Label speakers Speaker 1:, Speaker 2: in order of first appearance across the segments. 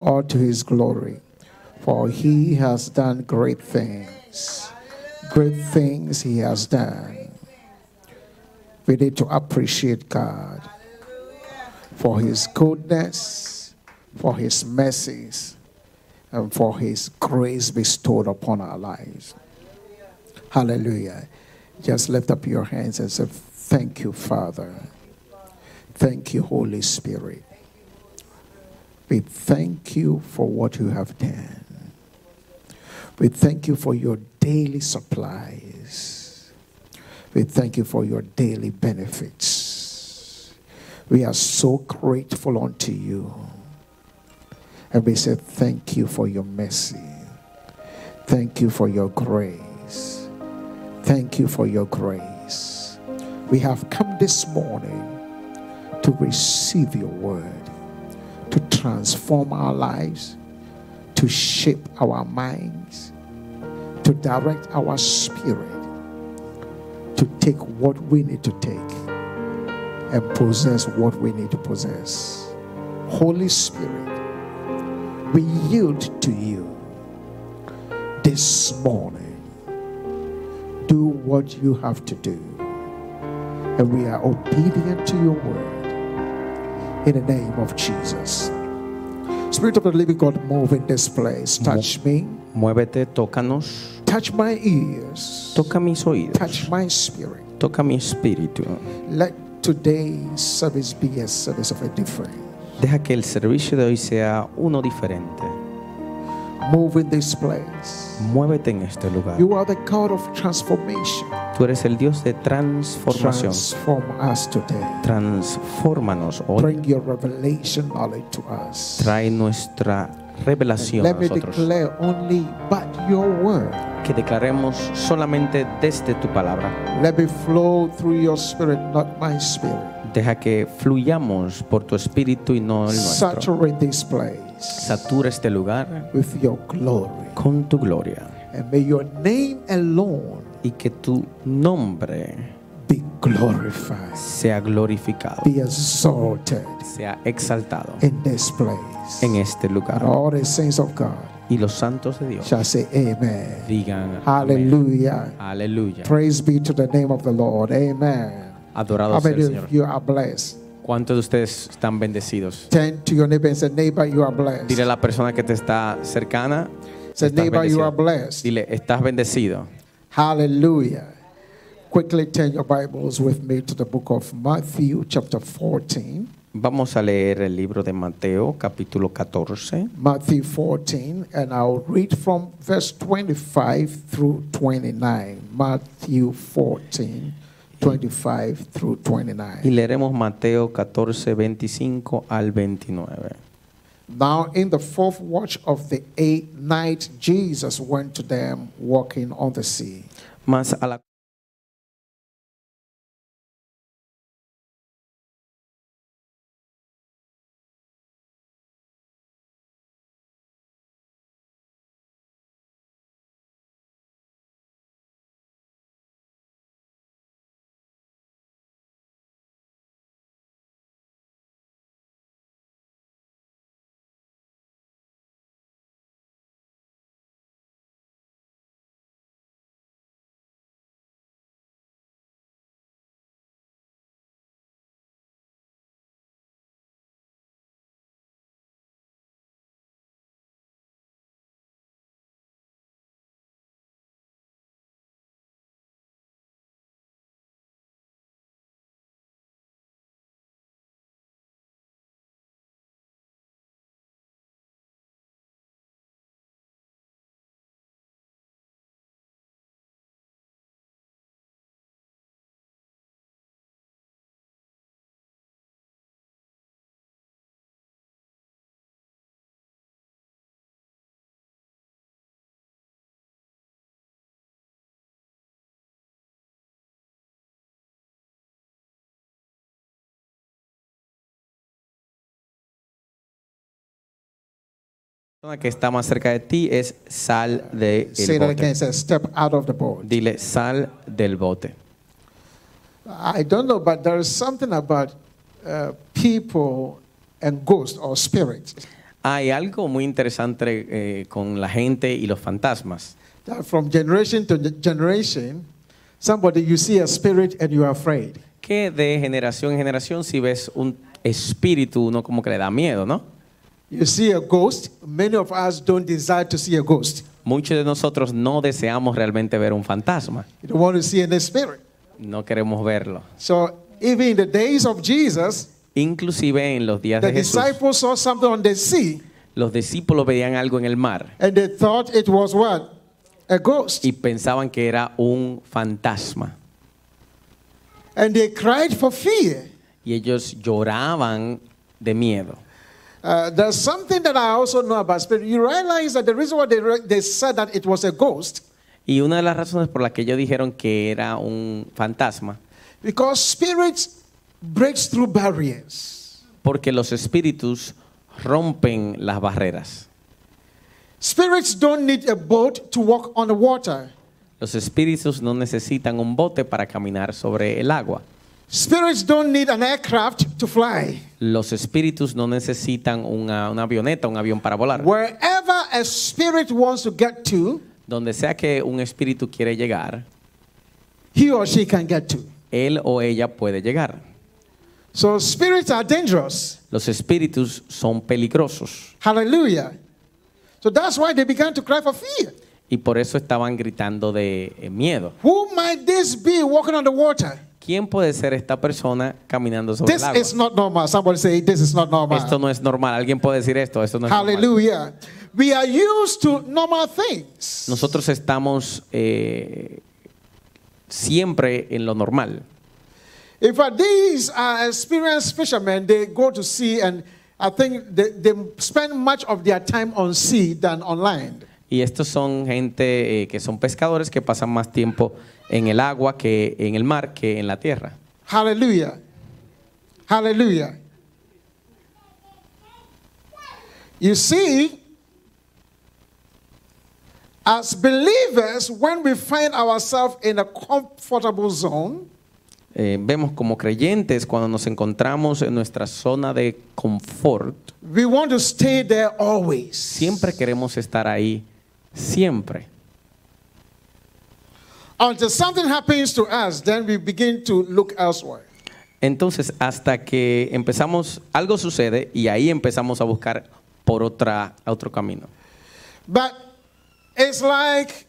Speaker 1: all to his glory. For he has done great things. Great things he has done. We need to appreciate God for his goodness, for his mercies, and for his grace bestowed upon our lives. Hallelujah. Just lift up your hands and say, thank you, Father. Thank you, Holy Spirit. We thank you for what you have done. We thank you for your daily supplies. We thank you for your daily benefits. We are so grateful unto you. And we say thank you for your mercy. Thank you for your grace. Thank you for your grace. We have come this morning to receive your word, to transform our lives, to shape our minds, to direct our spirit, to take what we need to take and possess what we need to possess. Holy Spirit, we yield to you this morning. Do what you have to do. And we are obedient to your word. In the name of Jesus. Spirit of the living God, move in this place. Touch me.
Speaker 2: Muévete, tócanos.
Speaker 1: Touch my ears.
Speaker 2: Toca mis oídos.
Speaker 1: Touch my spirit.
Speaker 2: Toca mi espíritu.
Speaker 1: Let today's service be a service of a different.
Speaker 2: Deja que el servicio de hoy sea uno diferente.
Speaker 1: Move in this place.
Speaker 2: Muévete en este lugar.
Speaker 1: You are the God of transformation.
Speaker 2: Tú eres el Dios de transformación.
Speaker 1: Transform us today.
Speaker 2: Transfórmanos hoy.
Speaker 1: Bring your revelation knowledge to us.
Speaker 2: Trae nuestra revelación a
Speaker 1: Let me
Speaker 2: nosotros.
Speaker 1: declare only but your word.
Speaker 2: Que declaremos solamente desde tu palabra.
Speaker 1: Let me flow through your spirit, not my spirit.
Speaker 2: Deja que fluyamos por tu espíritu y no el nuestro.
Speaker 1: Saturate this place.
Speaker 2: Satura este lugar
Speaker 1: with your glory.
Speaker 2: con tu gloria.
Speaker 1: And may your name alone
Speaker 2: y que tu nombre
Speaker 1: be glorified,
Speaker 2: sea glorificado,
Speaker 1: be exalted
Speaker 2: sea exaltado
Speaker 1: in this place.
Speaker 2: en este lugar.
Speaker 1: And all the saints of God
Speaker 2: Y los santos de Dios
Speaker 1: shall say amen.
Speaker 2: digan
Speaker 1: Hallelujah.
Speaker 2: amén. Aleluya.
Speaker 1: Praise be to the name of the Lord. Amen.
Speaker 2: Adorado
Speaker 1: How
Speaker 2: sea el
Speaker 1: many
Speaker 2: Señor.
Speaker 1: of you are blessed?
Speaker 2: ¿Cuántos de ustedes están bendecidos?
Speaker 1: Turn to your neighbor and say, neighbor, you are blessed.
Speaker 2: Dile a la persona que te está cercana,
Speaker 1: Say,
Speaker 2: estás
Speaker 1: neighbor, you
Speaker 2: bendecido.
Speaker 1: are blessed.
Speaker 2: Dile, estás bendecido.
Speaker 1: Hallelujah. Quickly turn your Bibles with me to the book of Matthew, chapter 14.
Speaker 2: Vamos a leer el libro de Mateo, capítulo 14.
Speaker 1: Matthew 14, and I'll read from verse 25 through 29. Matthew 14, 25 through 29.
Speaker 2: Y leeremos Mateo 14, 25 al 29.
Speaker 1: Now in the fourth watch of the eighth night, Jesus went to them walking on the sea.
Speaker 2: Mas a la persona que está más cerca de ti es sal del
Speaker 1: Say that
Speaker 2: bote.
Speaker 1: again. Say, step out of the boat.
Speaker 2: Dile, sal del bote.
Speaker 1: I don't know, but there is something about people and ghosts or spirits.
Speaker 2: Hay algo muy interesante con la gente y los fantasmas.
Speaker 1: That from generation to generation, somebody you see a spirit and you are afraid.
Speaker 2: Que de generación en generación, si ves un espíritu, uno como que le da miedo, ¿no?
Speaker 1: You see a ghost. Many of us don't desire to see a ghost.
Speaker 2: Muchos de nosotros no deseamos realmente ver un fantasma.
Speaker 1: You don't want to see any spirit.
Speaker 2: No queremos verlo.
Speaker 1: So even in the days of Jesus,
Speaker 2: Inclusive en los días
Speaker 1: the
Speaker 2: de Jesús,
Speaker 1: disciples saw something on the sea,
Speaker 2: los discípulos veían algo en el mar
Speaker 1: and they thought it was what? A ghost.
Speaker 2: y pensaban que era un fantasma.
Speaker 1: And they cried for fear.
Speaker 2: Y ellos lloraban de miedo.
Speaker 1: There's something that I also know about spirit. You realize that the reason why they said that it was a ghost,
Speaker 2: Y una de las razones por las que ellos dijeron que era un fantasma,
Speaker 1: because spirits breaks through barriers.
Speaker 2: porque los espíritus rompen las barreras.
Speaker 1: Spirits don't need a boat to walk on the water.
Speaker 2: Los espíritus no necesitan un bote para caminar sobre el agua.
Speaker 1: Spirits don't need an aircraft to fly.
Speaker 2: Los espíritus no necesitan una avioneta, un avión para volar.
Speaker 1: Wherever a spirit wants to get to,
Speaker 2: Donde sea que un espíritu quiere llegar,
Speaker 1: he or she can get to.
Speaker 2: él o ella puede llegar.
Speaker 1: So spirits are dangerous.
Speaker 2: Los espíritus son peligrosos
Speaker 1: Hallelujah. So that's why they began to cry for fear.
Speaker 2: y por eso estaban gritando de miedo.
Speaker 1: Who might this be walking on the water?
Speaker 2: ¿Quién puede ser esta persona caminando sobre
Speaker 1: This
Speaker 2: el agua?
Speaker 1: is not normal. Somebody say, this is not normal.
Speaker 2: Esto no es normal. ¿Alguien puede decir esto? Esto no es normal.
Speaker 1: Hallelujah. We are used to normal things.
Speaker 2: Nosotros estamos siempre en lo normal.
Speaker 1: In fact, these are experienced fishermen. They go to sea, and I think they spend much of their time on sea than on land.
Speaker 2: Y estos son gente que son pescadores que pasan más tiempo en el agua que en el mar que en la tierra.
Speaker 1: Hallelujah. Hallelujah. You see, as believers, when we find ourselves in a comfortable zone,
Speaker 2: Vemos como creyentes cuando nos encontramos en nuestra zona de confort,
Speaker 1: we want to stay there always.
Speaker 2: siempre queremos estar ahí, siempre.
Speaker 1: Until something happens to us, then we begin to look elsewhere.
Speaker 2: Entonces, hasta que empezamos, algo sucede y ahí empezamos a buscar por otro camino.
Speaker 1: But it's like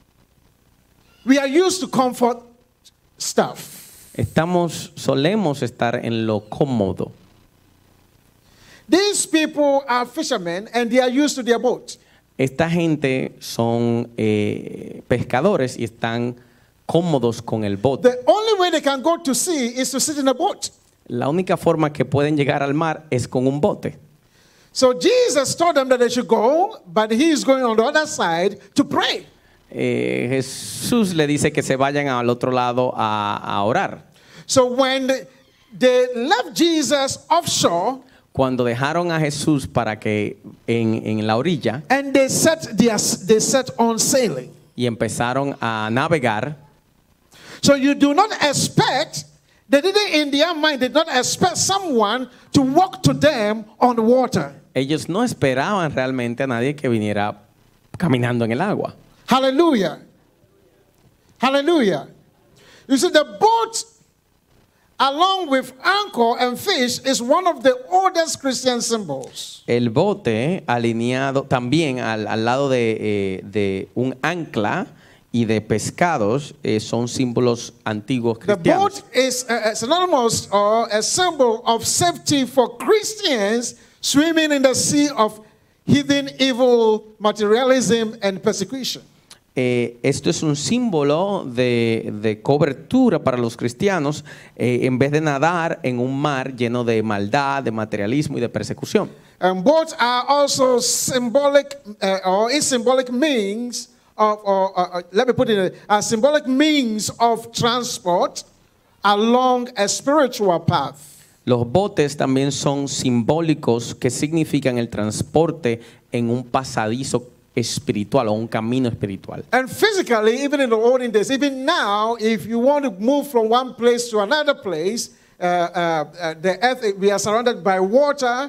Speaker 1: we are used to comfort stuff.
Speaker 2: Solemos estar en lo cómodo.
Speaker 1: These people are fishermen and they are used to their boat.
Speaker 2: Esta gente son pescadores y están cómodos con el bote.
Speaker 1: The only way they can go to sea is to sit in a boat.
Speaker 2: La única forma que pueden llegar al mar es con un bote.
Speaker 1: So Jesus told them that they should go, but he is going on the other side to pray.
Speaker 2: Jesús le dice que se vayan al otro lado a orar.
Speaker 1: So when they left Jesus offshore,
Speaker 2: Cuando dejaron a Jesús para que en la orilla
Speaker 1: and they set on sailing.
Speaker 2: y empezaron a navegar,
Speaker 1: So you do not expect, they didn't in their mind, did not expect someone to walk to them on the water.
Speaker 2: ellos no esperaban realmente a nadie que viniera caminando en el agua.
Speaker 1: Hallelujah. Hallelujah. You see, the boat, along with anchor and fish, is one of the oldest Christian symbols.
Speaker 2: El bote alineado también al lado de un ancla y de pescados son símbolos antiguos
Speaker 1: The
Speaker 2: cristianos.
Speaker 1: boat is synonymous or a symbol of safety for Christians swimming in the sea of hidden evil, materialism, and persecution.
Speaker 2: Esto es un símbolo de cobertura para los cristianos en vez de nadar en un mar lleno de maldad, de materialismo y de persecución.
Speaker 1: And boats are also symbolic or is symbolic means of, let me put it, a symbolic means of transport along a spiritual path.
Speaker 2: Los botes también son simbólicos que significan el transporte en un pasadizo espiritual o un camino espiritual.
Speaker 1: And physically, even in the olden days, even now, if you want to move from one place to another place, the earth, we are surrounded by water.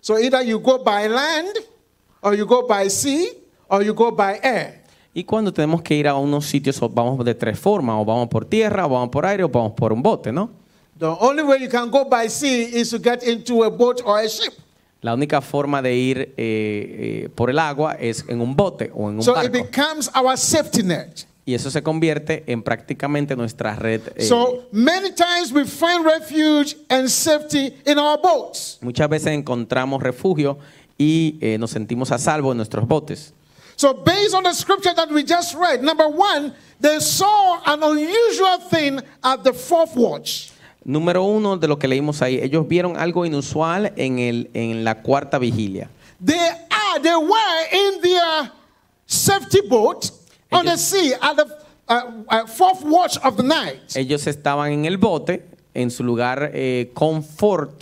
Speaker 1: So either you go by land, or you go by sea, or you go by air.
Speaker 2: Y cuando tenemos que ir a unos sitios, o vamos de tres formas, o vamos por tierra, o vamos por aire, o vamos por un bote, ¿no?
Speaker 1: The only way you can go by sea is to get into a boat or a ship.
Speaker 2: La única forma de ir por el agua es en un bote o en un
Speaker 1: So it
Speaker 2: barco.
Speaker 1: becomes our safety net.
Speaker 2: Y eso se convierte en prácticamente nuestra red.
Speaker 1: So many times we find refuge and safety in our boats.
Speaker 2: Muchas veces encontramos refugio y nos sentimos a salvo en nuestros botes.
Speaker 1: So based on the scripture that we just read, number one, they saw an unusual thing at the fourth watch.
Speaker 2: Número uno de lo que leímos ahí, ellos vieron algo inusual en la cuarta vigilia.
Speaker 1: They were in their safety boat on the sea at the fourth watch of the night.
Speaker 2: Ellos estaban en el bote, en su lugar de confort,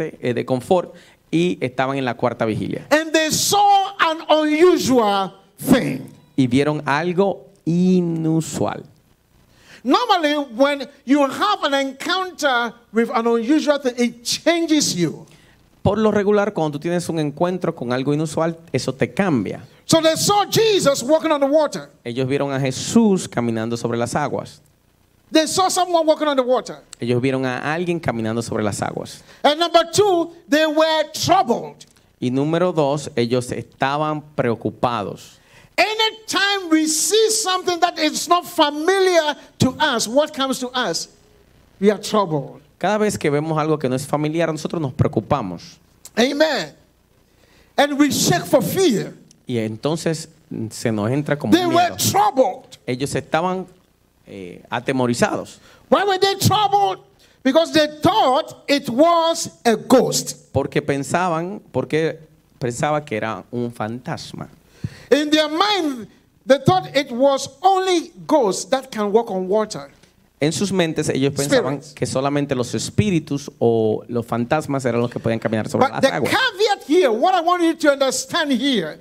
Speaker 2: y estaban en la cuarta vigilia.
Speaker 1: And they saw an unusual thing.
Speaker 2: Y vieron algo inusual.
Speaker 1: Normally, when you have an encounter with an unusual thing, it changes you.
Speaker 2: Por lo regular, cuando tú tienes un encuentro con algo inusual, eso te cambia.
Speaker 1: So they saw Jesus walking on the water.
Speaker 2: Ellos vieron a Jesús caminando sobre las aguas.
Speaker 1: They saw someone walking on the water.
Speaker 2: Ellos vieron a alguien caminando sobre las aguas.
Speaker 1: And number two, they were troubled.
Speaker 2: Y número dos, ellos estaban preocupados.
Speaker 1: Anytime we see something that is not familiar to us, what comes to us? We are troubled.
Speaker 2: Cada vez que vemos algo que no es familiar, nosotros nos preocupamos.
Speaker 1: Amen. And we shake for fear.
Speaker 2: Y entonces se nos entra como
Speaker 1: They
Speaker 2: un
Speaker 1: were
Speaker 2: miedo.
Speaker 1: troubled.
Speaker 2: Ellos estaban atemorizados.
Speaker 1: Why were they troubled? Because they thought it was a ghost.
Speaker 2: Porque pensaban que era un fantasma.
Speaker 1: In their mind, they thought it was only ghosts that can walk on water.
Speaker 2: En sus mentes ellos pensaban
Speaker 1: Spirits.
Speaker 2: que solamente los espíritus o los fantasmas eran los que podían caminar sobre
Speaker 1: But
Speaker 2: las
Speaker 1: the
Speaker 2: aguas.
Speaker 1: caveat here, what I want you to understand here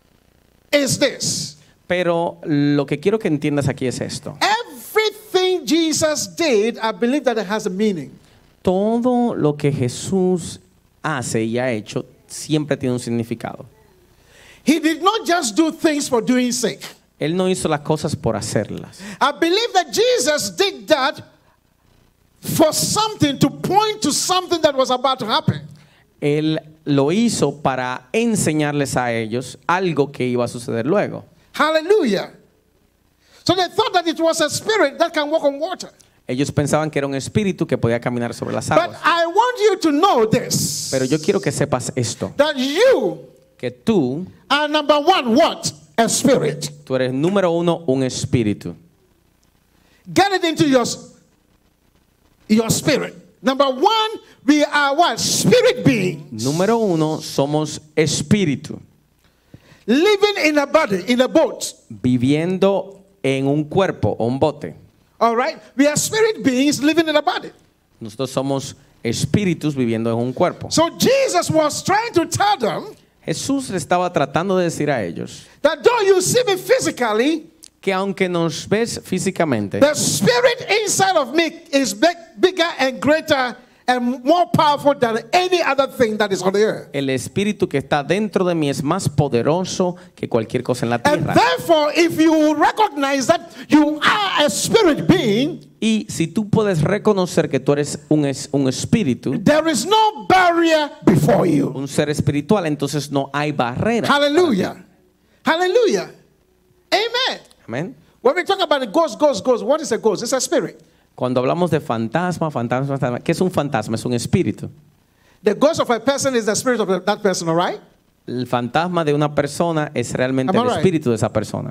Speaker 1: is this.
Speaker 2: Pero lo que quiero que entiendas aquí es esto.
Speaker 1: Everything Jesus did, I believe that it has a meaning.
Speaker 2: Todo lo que Jesús hace y ha hecho siempre tiene un significado.
Speaker 1: He did not just do things for doing sake.
Speaker 2: Él no hizo las cosas por hacerlas.
Speaker 1: I believe that Jesus did that for something, to point to something that was about to happen.
Speaker 2: Él lo hizo para enseñarles a ellos algo que iba a suceder luego.
Speaker 1: Hallelujah. So they thought that it was a spirit that can walk on water.
Speaker 2: Ellos pensaban que era un espíritu que podía caminar sobre las
Speaker 1: But
Speaker 2: aguas.
Speaker 1: I want you to know this.
Speaker 2: Pero yo quiero que sepas esto,
Speaker 1: That you
Speaker 2: que tú
Speaker 1: are number one, what? A spirit.
Speaker 2: Tú eres número uno, un espíritu.
Speaker 1: Get it into your spirit. Number one, we are what? Spirit beings.
Speaker 2: Número uno, somos espíritu.
Speaker 1: Living in a body, in a boat.
Speaker 2: Viviendo en un cuerpo o un bote.
Speaker 1: All right? We are spirit beings living in a body.
Speaker 2: Nosotros somos espíritus viviendo en un cuerpo.
Speaker 1: So Jesus was trying to tell them
Speaker 2: Jesús le estaba tratando de decir a ellos
Speaker 1: that though you see me physically,
Speaker 2: que aunque nos ves físicamente,
Speaker 1: the spirit inside of me is bigger and greater and more powerful than any other thing that is on the earth.
Speaker 2: el espíritu que está dentro de mí es más poderoso que cualquier cosa en la
Speaker 1: And
Speaker 2: tierra.
Speaker 1: therefore, if you recognize that you are a spirit being,
Speaker 2: Y si tú puedes reconocer que tú eres un espíritu,
Speaker 1: there is no barrier before you.
Speaker 2: un ser espiritual, entonces no hay barrera.
Speaker 1: Hallelujah. Hallelujah. Amen.
Speaker 2: Amén.
Speaker 1: When we talk about a ghost, what is a ghost? It's a spirit.
Speaker 2: Cuando hablamos de fantasma, ¿qué es un fantasma? Es un espíritu.
Speaker 1: The ghost of a person is the spirit of that person, all right?
Speaker 2: El fantasma de una persona es realmente
Speaker 1: Am I
Speaker 2: el
Speaker 1: right?
Speaker 2: espíritu de esa persona.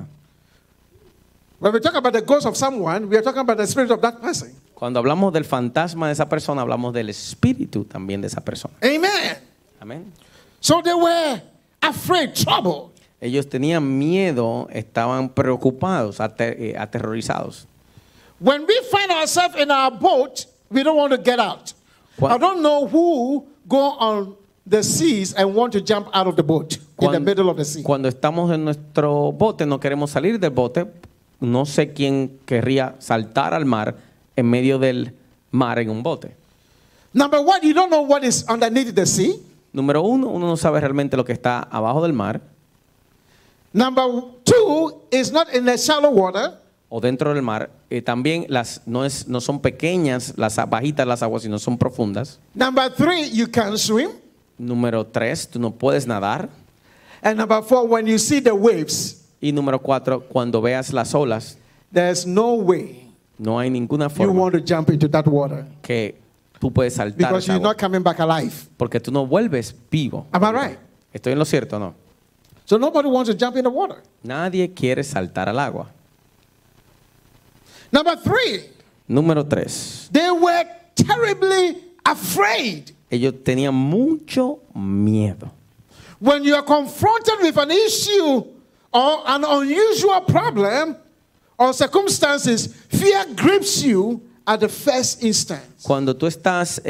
Speaker 1: When we talk about the ghost of someone, we are talking about the spirit of that person.
Speaker 2: Cuando hablamos del fantasma de esa persona, hablamos del espíritu también de esa persona.
Speaker 1: Amen.
Speaker 2: Amén.
Speaker 1: So they were afraid, troubled.
Speaker 2: Ellos tenían miedo, estaban preocupados, aterrorizados.
Speaker 1: When we find ourselves in our boat, we don't want to get out. I don't know who go on the seas and want to jump out of the boat in the middle of the sea.
Speaker 2: Cuando estamos en nuestro bote, no queremos salir del bote. No sé quién querría saltar al mar en medio del mar en un bote.
Speaker 1: Number one, you don't know what is underneath the sea.
Speaker 2: Número uno, uno no sabe realmente lo que está abajo del mar
Speaker 1: Number 2 is not in the shallow water.
Speaker 2: o dentro del mar. También no son pequeñas, bajitas las aguas, sino son profundas.
Speaker 1: Number 3, you can swim.
Speaker 2: Número 3, tú no puedes nadar.
Speaker 1: And number 4, when you see the waves,
Speaker 2: Y número 4, cuando veas las olas,
Speaker 1: there's no way
Speaker 2: no hay ninguna
Speaker 1: you
Speaker 2: forma
Speaker 1: want to jump into that water
Speaker 2: que tú puedes saltar
Speaker 1: because
Speaker 2: esa
Speaker 1: you're
Speaker 2: agua,
Speaker 1: not coming back alive.
Speaker 2: porque tú no vuelves vivo.
Speaker 1: Am I right?
Speaker 2: ¿Estoy en lo cierto o no?
Speaker 1: So nobody wants to jump in the water.
Speaker 2: Nadie quiere saltar al agua.
Speaker 1: Number 3,
Speaker 2: Número 3,
Speaker 1: they were terribly afraid.
Speaker 2: ellos tenían mucho miedo.
Speaker 1: When you are confronted with an issue or an unusual problem or circumstances, fear grips you at the first instance.
Speaker 2: Cuando tú estás,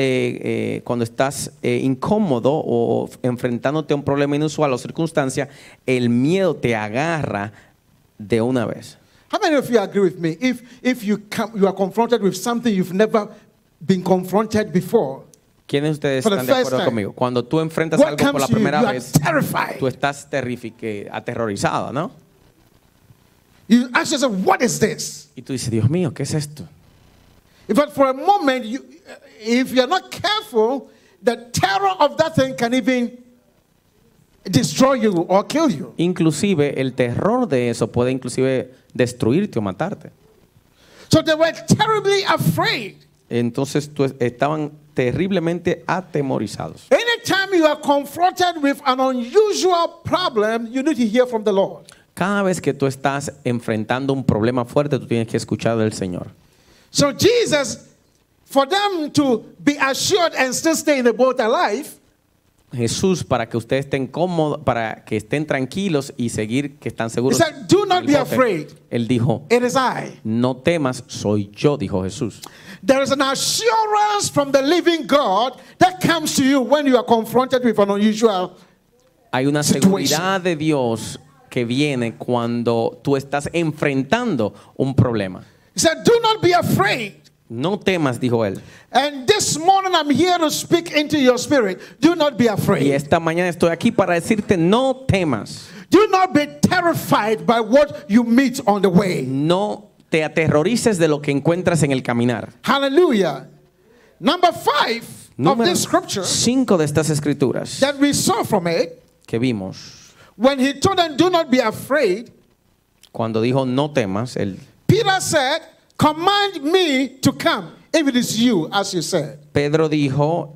Speaker 2: incómodo o enfrentándote a un problema inusual o circunstancia, el miedo te agarra de una vez.
Speaker 1: How many of you agree with me? If you are confronted with something you've never been confronted before,
Speaker 2: ¿Quiénes de ustedes
Speaker 1: For the
Speaker 2: están de acuerdo
Speaker 1: first time.
Speaker 2: conmigo? Cuando tú enfrentas
Speaker 1: what
Speaker 2: algo por
Speaker 1: comes
Speaker 2: la
Speaker 1: to you?
Speaker 2: primera
Speaker 1: You are
Speaker 2: vez,
Speaker 1: terrified.
Speaker 2: tú estás aterrorizado, ¿no?
Speaker 1: You ask yourself, what is this?
Speaker 2: Y tú dices, Dios mío, ¿qué es esto?
Speaker 1: In fact, for a moment, if you're not careful, the terror of that thing can even destroy you or kill you.
Speaker 2: Inclusive el terror de eso puede inclusive destruirte o matarte.
Speaker 1: So they were terribly afraid.
Speaker 2: Entonces estaban terriblemente atemorizados.
Speaker 1: Anytime you are confronted with an unusual problem, you need to hear from the Lord.
Speaker 2: Cada vez que tú estás enfrentando un problema fuerte, tú tienes que escuchar del Señor.
Speaker 1: So Jesus, for them to be assured and still stay in the boat alive,
Speaker 2: Jesús, para que ustedes estén cómodos, para que estén tranquilos y seguir que están
Speaker 1: he
Speaker 2: seguros.
Speaker 1: said, do not
Speaker 2: en el
Speaker 1: be
Speaker 2: bote,
Speaker 1: afraid.
Speaker 2: Él dijo,
Speaker 1: It is I.
Speaker 2: no temas, soy yo, dijo Jesús.
Speaker 1: There is an assurance from the living God that comes to you when you are confronted with an unusual.
Speaker 2: Hay una
Speaker 1: situation.
Speaker 2: seguridad de Dios que viene cuando tú estás enfrentando un problema.
Speaker 1: He said, do not be afraid.
Speaker 2: No temas, dijo él.
Speaker 1: And this morning I'm here to speak into your spirit. Do not be
Speaker 2: Y
Speaker 1: afraid.
Speaker 2: esta mañana estoy aquí para decirte, no temas.
Speaker 1: Do not be terrified by what you meet on the way.
Speaker 2: No te aterrorices de lo que encuentras en el caminar.
Speaker 1: Hallelujah. Number 5 of
Speaker 2: Número
Speaker 1: this scripture
Speaker 2: 5 de estas escrituras
Speaker 1: that we saw from it,
Speaker 2: que vimos,
Speaker 1: when he told them, do not be afraid,
Speaker 2: cuando dijo no temas,
Speaker 1: Peter said, command me to come if it is you, as you said.
Speaker 2: Pedro dijo,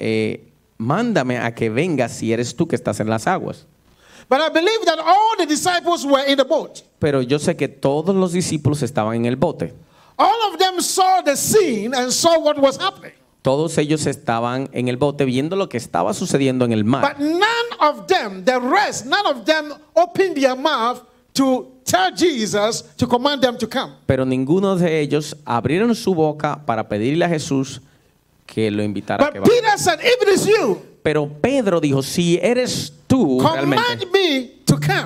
Speaker 2: mándame a que vengas si eres tú que estás en las aguas.
Speaker 1: But I believe that all the disciples were in the boat.
Speaker 2: Pero yo sé que todos los discípulos estaban en el bote.
Speaker 1: All of them saw the scene and saw what was happening.
Speaker 2: Todos ellos estaban en el bote viendo lo que estaba sucediendo en el mar.
Speaker 1: But none of them, the rest, none of them opened their mouth to tell Jesus to command them to come.
Speaker 2: Pero ninguno de ellos abrieron su boca para pedirle a Jesús que lo invitara a que
Speaker 1: But
Speaker 2: vaya.
Speaker 1: Peter said, if it is you,
Speaker 2: Pero Pedro dijo, si eres tú
Speaker 1: command
Speaker 2: realmente,
Speaker 1: me to come.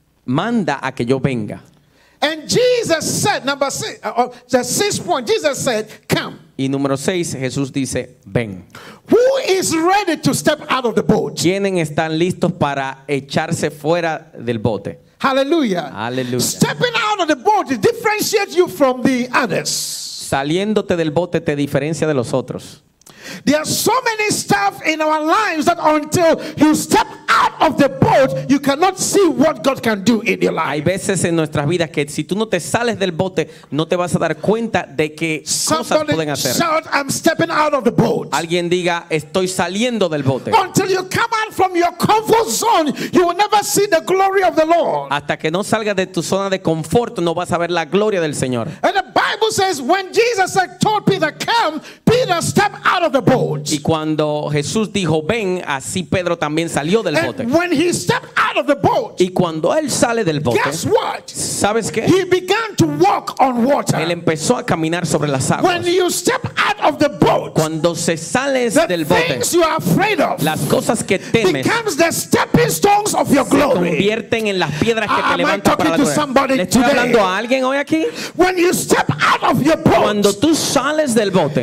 Speaker 2: manda a que yo venga.
Speaker 1: And Jesus said, number 6, the 6th point, Jesus said, come.
Speaker 2: Y número 6, Jesús dice, ven.
Speaker 1: Who is ready to step out of the boat?
Speaker 2: ¿Quiénes están listos para echarse fuera del bote?
Speaker 1: Hallelujah.
Speaker 2: Aleluya.
Speaker 1: Stepping out of the boat differentiates you from the others.
Speaker 2: Saliéndote del bote te diferencia de los otros.
Speaker 1: There are so many stuff in our lives that until you step out of the boat, you cannot see what God can do in your
Speaker 2: Hay
Speaker 1: life.
Speaker 2: veces en nuestras vidas que si tú no te sales del bote, no te vas a dar cuenta de qué cosas
Speaker 1: Somebody
Speaker 2: pueden hacer.
Speaker 1: shout, I'm stepping out of the boat.
Speaker 2: Alguien diga, estoy saliendo del bote.
Speaker 1: Until you come out from your comfort zone, you will never see the glory of the Lord.
Speaker 2: Hasta que no salgas de tu zona de confort, no vas a ver la gloria del Señor.
Speaker 1: And the Bible says when Jesus told Peter, come, Peter stepped out of the boat.
Speaker 2: Y cuando Jesús dijo, ven, así Pedro también salió del bote.
Speaker 1: And when he stepped out of the boat,
Speaker 2: Y cuando él sale del bote,
Speaker 1: guess what?
Speaker 2: ¿sabes qué?
Speaker 1: He began to walk on water.
Speaker 2: Él empezó a caminar sobre las
Speaker 1: When
Speaker 2: aguas.
Speaker 1: you step out of the boat,
Speaker 2: Cuando se sales
Speaker 1: the
Speaker 2: del bote,
Speaker 1: things you are afraid of
Speaker 2: las cosas que temes
Speaker 1: becomes the stepping stones of your
Speaker 2: se
Speaker 1: glory.
Speaker 2: convierten en las piedras que te
Speaker 1: Am I
Speaker 2: levantan para la
Speaker 1: talking to
Speaker 2: gloria.
Speaker 1: somebody
Speaker 2: ¿Le estoy
Speaker 1: today?
Speaker 2: hablando a alguien hoy aquí?
Speaker 1: When you step out of your boat,
Speaker 2: Cuando tú sales del bote,
Speaker 1: the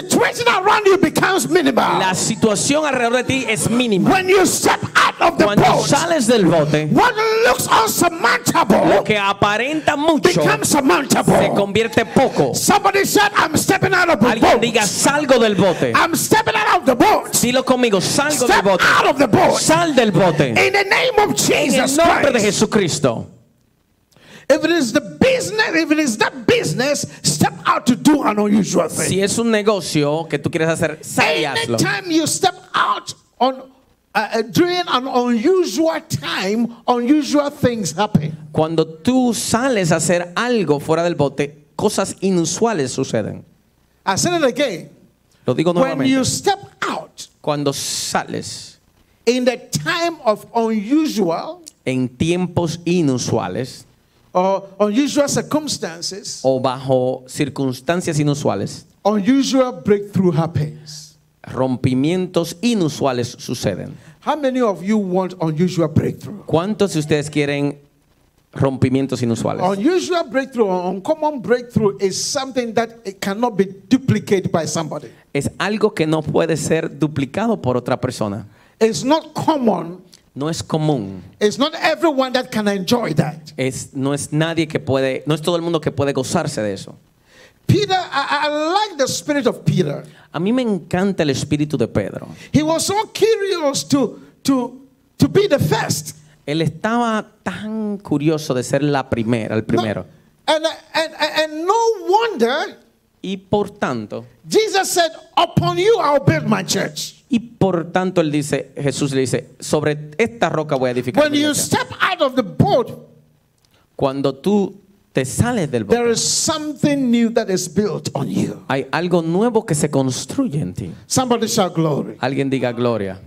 Speaker 1: situation around you becomes minimal.
Speaker 2: La situación alrededor de ti es mínima.
Speaker 1: When you step out of the
Speaker 2: Cuando
Speaker 1: boat,
Speaker 2: sales del bote,
Speaker 1: what looks unsurmountable
Speaker 2: lo que aparenta mucho
Speaker 1: becomes
Speaker 2: se
Speaker 1: surmountable.
Speaker 2: convierte poco.
Speaker 1: Somebody said, I'm stepping out of the
Speaker 2: Alguien
Speaker 1: boat.
Speaker 2: diga, salgo del bote.
Speaker 1: I'm stepping out of the boat.
Speaker 2: Dilo conmigo, salgo del
Speaker 1: Step
Speaker 2: bote.
Speaker 1: out of the boat.
Speaker 2: Sal del bote.
Speaker 1: In the name of
Speaker 2: En el
Speaker 1: Jesus
Speaker 2: nombre de
Speaker 1: Christ.
Speaker 2: Jesucristo.
Speaker 1: If it is the business, if it is that business, step out to do an unusual thing.
Speaker 2: Si es un negocio que tú quieres hacer, sal y hazlo.
Speaker 1: Anytime you step out on during an unusual time, unusual things happen.
Speaker 2: Cuando tú sales a hacer algo fuera del bote, cosas inusuales suceden.
Speaker 1: I said it again.
Speaker 2: Lo digo
Speaker 1: When you
Speaker 2: nuevamente.
Speaker 1: step out
Speaker 2: Cuando sales
Speaker 1: in the time of unusual
Speaker 2: en tiempos inusuales
Speaker 1: or unusual circumstances,
Speaker 2: o bajo circunstancias inusuales,
Speaker 1: unusual breakthrough happens.
Speaker 2: rompimientos inusuales suceden.
Speaker 1: How many of you want unusual breakthrough?
Speaker 2: ¿Cuántos de ustedes quieren rompimientos inusuales?
Speaker 1: Unusual breakthrough or uncommon breakthrough is something that it cannot be duplicated by somebody.
Speaker 2: Es algo que no puede ser duplicado por otra persona.
Speaker 1: It's not common.
Speaker 2: No es común.
Speaker 1: It's not everyone that can enjoy that.
Speaker 2: No es nadie que puede, no es todo el mundo que puede gozarse de eso.
Speaker 1: Peter, I like the spirit of Peter.
Speaker 2: A mí me encanta el espíritu de Pedro.
Speaker 1: He was so curious to be the first.
Speaker 2: Él estaba tan curioso de ser el primero.
Speaker 1: And no wonder
Speaker 2: Y por tanto,
Speaker 1: Jesus said, upon you I'll build my church.
Speaker 2: Jesús le dice, sobre esta roca voy a edificar
Speaker 1: When
Speaker 2: mi
Speaker 1: you
Speaker 2: iglesia.
Speaker 1: step out of the boat,
Speaker 2: Cuando tú te sales del
Speaker 1: there
Speaker 2: bote,
Speaker 1: is something new that is built on you.
Speaker 2: hay algo nuevo que se construye en ti.
Speaker 1: Somebody shout glory.
Speaker 2: Alguien diga gloria.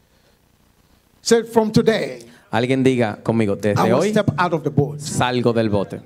Speaker 1: Say, from today,
Speaker 2: Alguien diga conmigo,
Speaker 1: I
Speaker 2: desde
Speaker 1: will
Speaker 2: hoy
Speaker 1: step out of the boat.
Speaker 2: salgo del bote.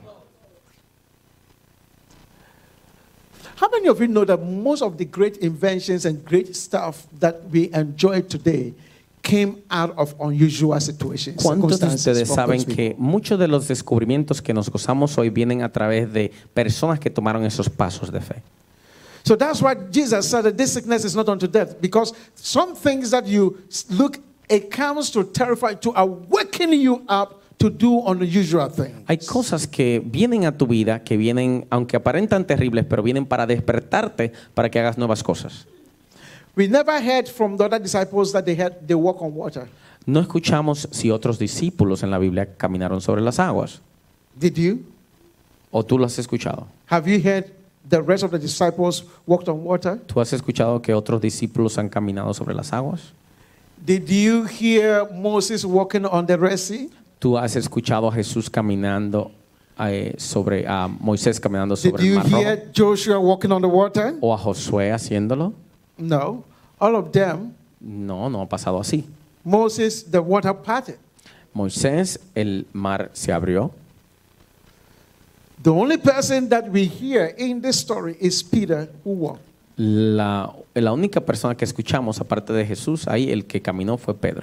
Speaker 1: How many of you know that most of the great inventions and great stuff that we enjoy today came out of unusual situations?
Speaker 2: ¿Cuántos de
Speaker 1: circumstances
Speaker 2: ustedes
Speaker 1: from
Speaker 2: saben
Speaker 1: those
Speaker 2: que
Speaker 1: people?
Speaker 2: muchos de los descubrimientos que nos gozamos hoy vienen a través de personas que tomaron esos pasos de fe?
Speaker 1: So that's why Jesus said that this sickness is not unto death, because some things that you look, it comes to terrify, to awaken you up to do unusual things.
Speaker 2: Hay cosas que vienen a tu vida, que vienen, aunque aparentan terribles, pero vienen para despertarte, para que hagas nuevas cosas.
Speaker 1: We never heard from the other disciples that they walk on water.
Speaker 2: No escuchamos si otros discípulos en la Biblia caminaron sobre las aguas.
Speaker 1: Did you?
Speaker 2: ¿O tú lo has escuchado?
Speaker 1: Have you heard the rest of the disciples walked on water?
Speaker 2: ¿Tú has escuchado que otros discípulos han caminado sobre las aguas?
Speaker 1: Did you hear Moses walking on the Red Sea?
Speaker 2: ¿Tú has escuchado a Jesús caminando a Moisés caminando
Speaker 1: Did
Speaker 2: sobre el
Speaker 1: you
Speaker 2: mar rojo?
Speaker 1: hear Joshua walking on the water?
Speaker 2: ¿O a Josué haciéndolo?
Speaker 1: No. All of them,
Speaker 2: No, no ha pasado así.
Speaker 1: Moses, the water parted.
Speaker 2: Moisés, el mar se abrió.
Speaker 1: The only person that we hear in this story is Peter, who walked.
Speaker 2: La única persona que escuchamos, aparte de Jesús, ahí el que caminó fue Pedro.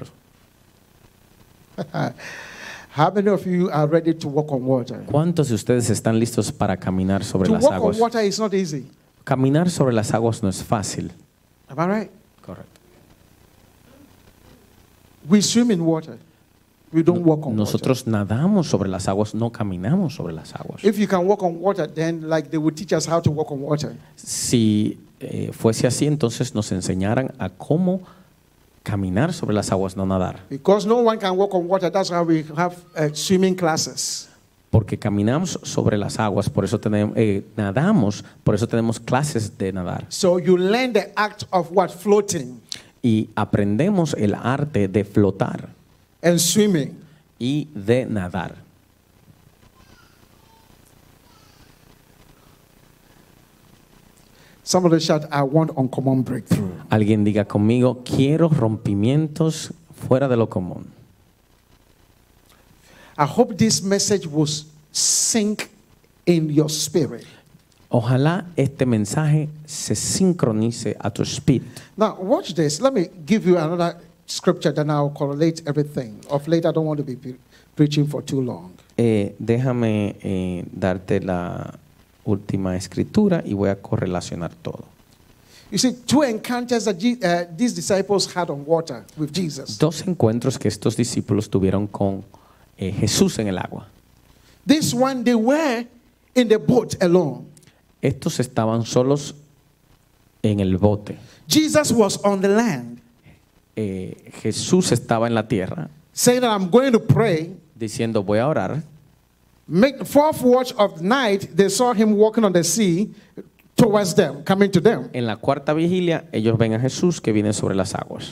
Speaker 1: How many of you are ready to walk on water?
Speaker 2: ¿Cuántos de ustedes están listos para caminar sobre
Speaker 1: To
Speaker 2: las
Speaker 1: walk on
Speaker 2: aguas?
Speaker 1: water is not easy.
Speaker 2: Caminar sobre las aguas no es fácil.
Speaker 1: Am I right?
Speaker 2: Correcto.
Speaker 1: We swim in water. We don't walk on water.
Speaker 2: Nosotros nadamos sobre las aguas, no caminamos sobre las aguas.
Speaker 1: If you can walk on water, then like they would teach us how to walk on water.
Speaker 2: Si fuese así, entonces nos enseñaran a cómo caminar sobre las aguas, no nadar.
Speaker 1: Because no one can walk on water, that's why we have swimming classes.
Speaker 2: Porque caminamos sobre las aguas, por eso nadamos, por eso tenemos clases de nadar.
Speaker 1: So you learn the act of what? Floating
Speaker 2: Y aprendemos el arte de flotar
Speaker 1: and swimming.
Speaker 2: y de nadar.
Speaker 1: Somebody shout, I want uncommon breakthrough.
Speaker 2: Alguien diga conmigo, quiero rompimientos fuera de lo común.
Speaker 1: I hope this message will sink in your spirit.
Speaker 2: Ojalá este mensaje se sincronice a tu espíritu.
Speaker 1: Now, watch this. Let me give you another scripture, then I'll correlate everything. Of late, I don't want to be preaching for too long.
Speaker 2: Déjame darte la última escritura y voy a correlacionar todo.
Speaker 1: You see, two encounters that these disciples had on water with Jesus.
Speaker 2: Dos encuentros que estos discípulos tuvieron con Jesús en el agua.
Speaker 1: This one, they were in the boat alone.
Speaker 2: Estos estaban solos en el bote.
Speaker 1: Jesus was on the land,
Speaker 2: Jesús estaba en la tierra,
Speaker 1: saying that I'm going to pray.
Speaker 2: diciendo voy a orar.
Speaker 1: Make the fourth watch of the night, they saw him walking on the sea towards them, coming to them.
Speaker 2: En la cuarta vigilia, ellos ven a Jesús que viene sobre las aguas.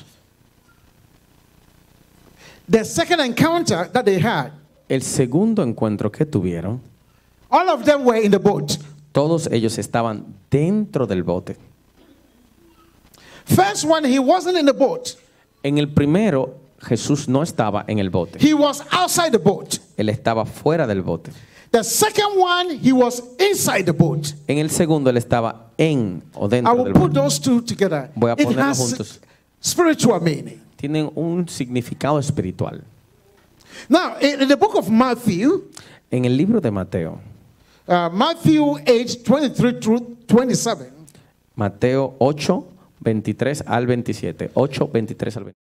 Speaker 1: The second encounter that they had,
Speaker 2: El segundo encuentro que tuvieron,
Speaker 1: all of them were in the boat.
Speaker 2: todos ellos estaban dentro del bote.
Speaker 1: First one, he wasn't in the boat.
Speaker 2: En el primero, Jesús no estaba en el bote.
Speaker 1: He was outside the boat.
Speaker 2: Él estaba fuera del bote.
Speaker 1: The second one, he was inside the boat.
Speaker 2: En el segundo, él estaba en o
Speaker 1: I
Speaker 2: dentro
Speaker 1: will
Speaker 2: del
Speaker 1: put
Speaker 2: bote.
Speaker 1: those two together.
Speaker 2: Voy a
Speaker 1: It
Speaker 2: ponerlos
Speaker 1: has
Speaker 2: juntos.
Speaker 1: spiritual meaning.
Speaker 2: Tienen un significado espiritual.
Speaker 1: Now, in the book of Matthew,
Speaker 2: En el libro de Mateo,
Speaker 1: Matthew 8, 23 through 27,
Speaker 2: Mateo 8, 23 al 27. 8, 23 al 27.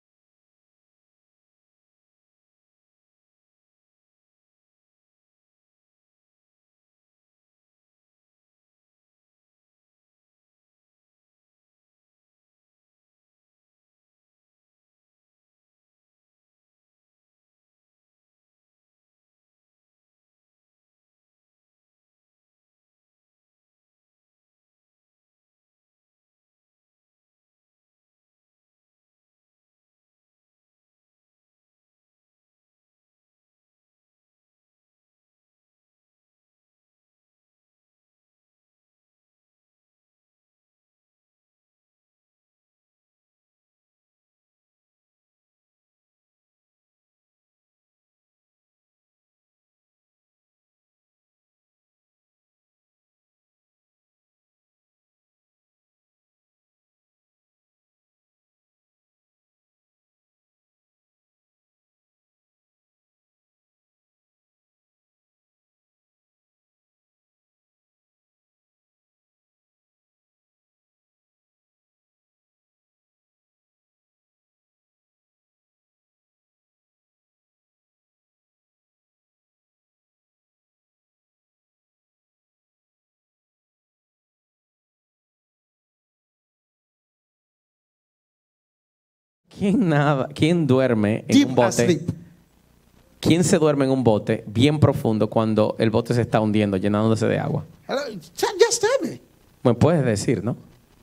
Speaker 2: ¿Quién duerme en un
Speaker 1: deep
Speaker 2: bote?
Speaker 1: asleep.
Speaker 2: ¿Quién se duerme en un bote bien profundo cuando el bote se está hundiendo, llenándose de agua?
Speaker 1: Hello, just tell me.
Speaker 2: Me puedes decir, ¿no?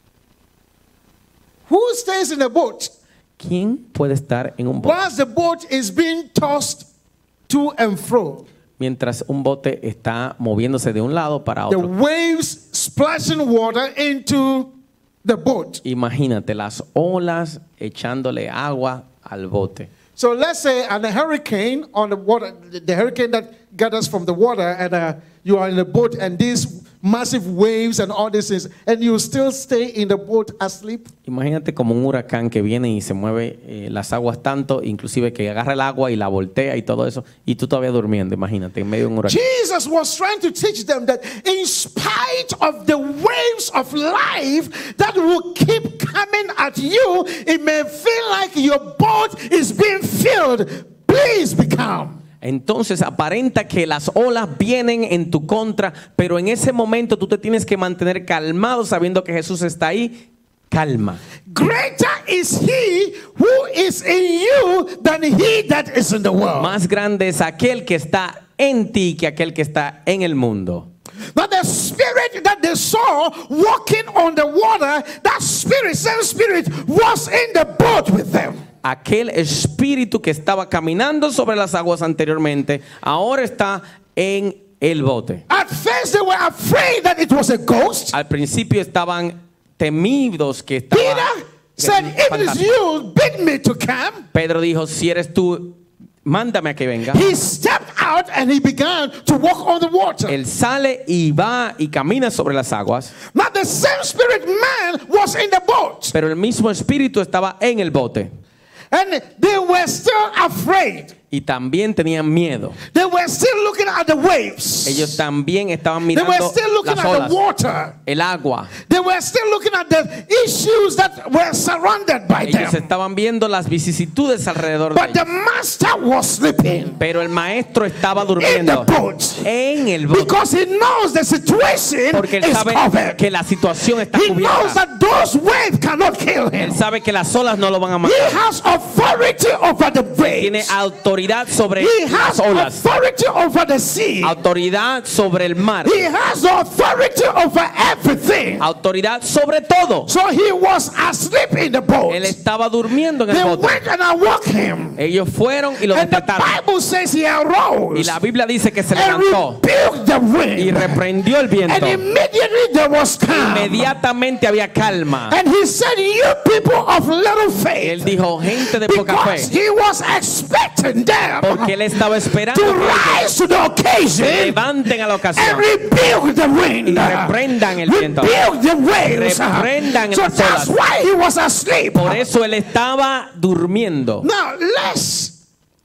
Speaker 1: Who stays in the boat
Speaker 2: ¿Quién puede estar en un bote
Speaker 1: whilst the boat is being tossed to and fro?
Speaker 2: mientras un bote está moviéndose de un lado para
Speaker 1: The
Speaker 2: otro?
Speaker 1: waves splashing water into the boat.
Speaker 2: Imagínate las olas echándole agua al bote.
Speaker 1: So let's say a hurricane on the water, the hurricane that gathers from the water, and you are in a boat, and these massive waves and all this is, and you still stay in the boat asleep.
Speaker 2: Imagínate como un huracán que viene y se mueve las aguas tanto, inclusive que agarra el agua y la voltea y todo eso, y tú todavía durmiendo, imagínate, en medio de un huracán.
Speaker 1: Jesus was trying to teach them that in spite of the waves of life that will keep coming at you, it may feel like your boat is being filled. Please be calm.
Speaker 2: Entonces aparenta que las olas vienen en tu contra, pero en ese momento tú te tienes que mantener calmado sabiendo que Jesús está ahí. Calma.
Speaker 1: Greater is he who is in you than he that is in the world.
Speaker 2: Más grande es aquel que está en ti que aquel que está en el mundo.
Speaker 1: Now the spirit that they saw walking on the water, that spirit, same spirit, was in the boat with them.
Speaker 2: Aquel espíritu que estaba caminando sobre las aguas anteriormente, ahora está en el bote.
Speaker 1: At first they were afraid that it was a ghost.
Speaker 2: Al principio estaban temidos que estaba.
Speaker 1: Peter said, if it is you, bid me to come.
Speaker 2: Pedro dijo, si eres tú, mándame a que venga.
Speaker 1: He stepped out and he began to walk on the water.
Speaker 2: Él sale y va y camina sobre las aguas,
Speaker 1: Now the same spirit man was in the boat.
Speaker 2: pero el mismo espíritu estaba en el bote.
Speaker 1: And they were still afraid.
Speaker 2: Y también tenían miedo.
Speaker 1: They were still looking at the waves.
Speaker 2: Ellos también estaban
Speaker 1: They were
Speaker 2: mirando
Speaker 1: still looking
Speaker 2: las
Speaker 1: at
Speaker 2: olas,
Speaker 1: the water.
Speaker 2: el agua.
Speaker 1: They were still looking at the issues that were surrounded by
Speaker 2: Ellos
Speaker 1: them.
Speaker 2: estaban viendo las vicisitudes alrededor de
Speaker 1: But the
Speaker 2: ellos.
Speaker 1: master was sleeping
Speaker 2: Pero el maestro estaba
Speaker 1: in the
Speaker 2: durmiendo
Speaker 1: boat
Speaker 2: en el bote.
Speaker 1: because he knows the situation
Speaker 2: Porque él
Speaker 1: is
Speaker 2: sabe
Speaker 1: covered.
Speaker 2: que la situación está
Speaker 1: He knows
Speaker 2: cubierta.
Speaker 1: that those waves cannot kill him.
Speaker 2: Él sabe que las olas no lo van a
Speaker 1: He
Speaker 2: matar.
Speaker 1: has authority over the
Speaker 2: Tiene
Speaker 1: waves.
Speaker 2: autoridad sobre
Speaker 1: He
Speaker 2: las
Speaker 1: has
Speaker 2: olas.
Speaker 1: authority over the sea.
Speaker 2: Autoridad sobre el mar.
Speaker 1: He has authority over everything.
Speaker 2: Autoridad sobre todo.
Speaker 1: So he was asleep in the boat.
Speaker 2: Él estaba durmiendo en
Speaker 1: They
Speaker 2: el bote.
Speaker 1: went and awoke him.
Speaker 2: Ellos fueron y lo
Speaker 1: And the
Speaker 2: despertaron.
Speaker 1: Bible says he
Speaker 2: Y
Speaker 1: arose
Speaker 2: la Biblia dice que se
Speaker 1: and
Speaker 2: levantó
Speaker 1: rebuked the
Speaker 2: y
Speaker 1: wind.
Speaker 2: reprendió el
Speaker 1: And
Speaker 2: viento.
Speaker 1: immediately there was calm.
Speaker 2: Inmediatamente había calma.
Speaker 1: And he said, you people of little faith.
Speaker 2: Él dijo, gente de poca
Speaker 1: Because
Speaker 2: fe.
Speaker 1: he was expecting them
Speaker 2: Porque él estaba esperando
Speaker 1: to
Speaker 2: que ellos
Speaker 1: rise to the
Speaker 2: se
Speaker 1: occasion
Speaker 2: levanten a la
Speaker 1: and
Speaker 2: ocasión.
Speaker 1: rebuke the wind.
Speaker 2: Y reprendan el viento.
Speaker 1: Rebuke the waves.
Speaker 2: Reprendan
Speaker 1: So
Speaker 2: las
Speaker 1: that's
Speaker 2: olas.
Speaker 1: why he was asleep.
Speaker 2: Por eso él estaba durmiendo.
Speaker 1: Now let's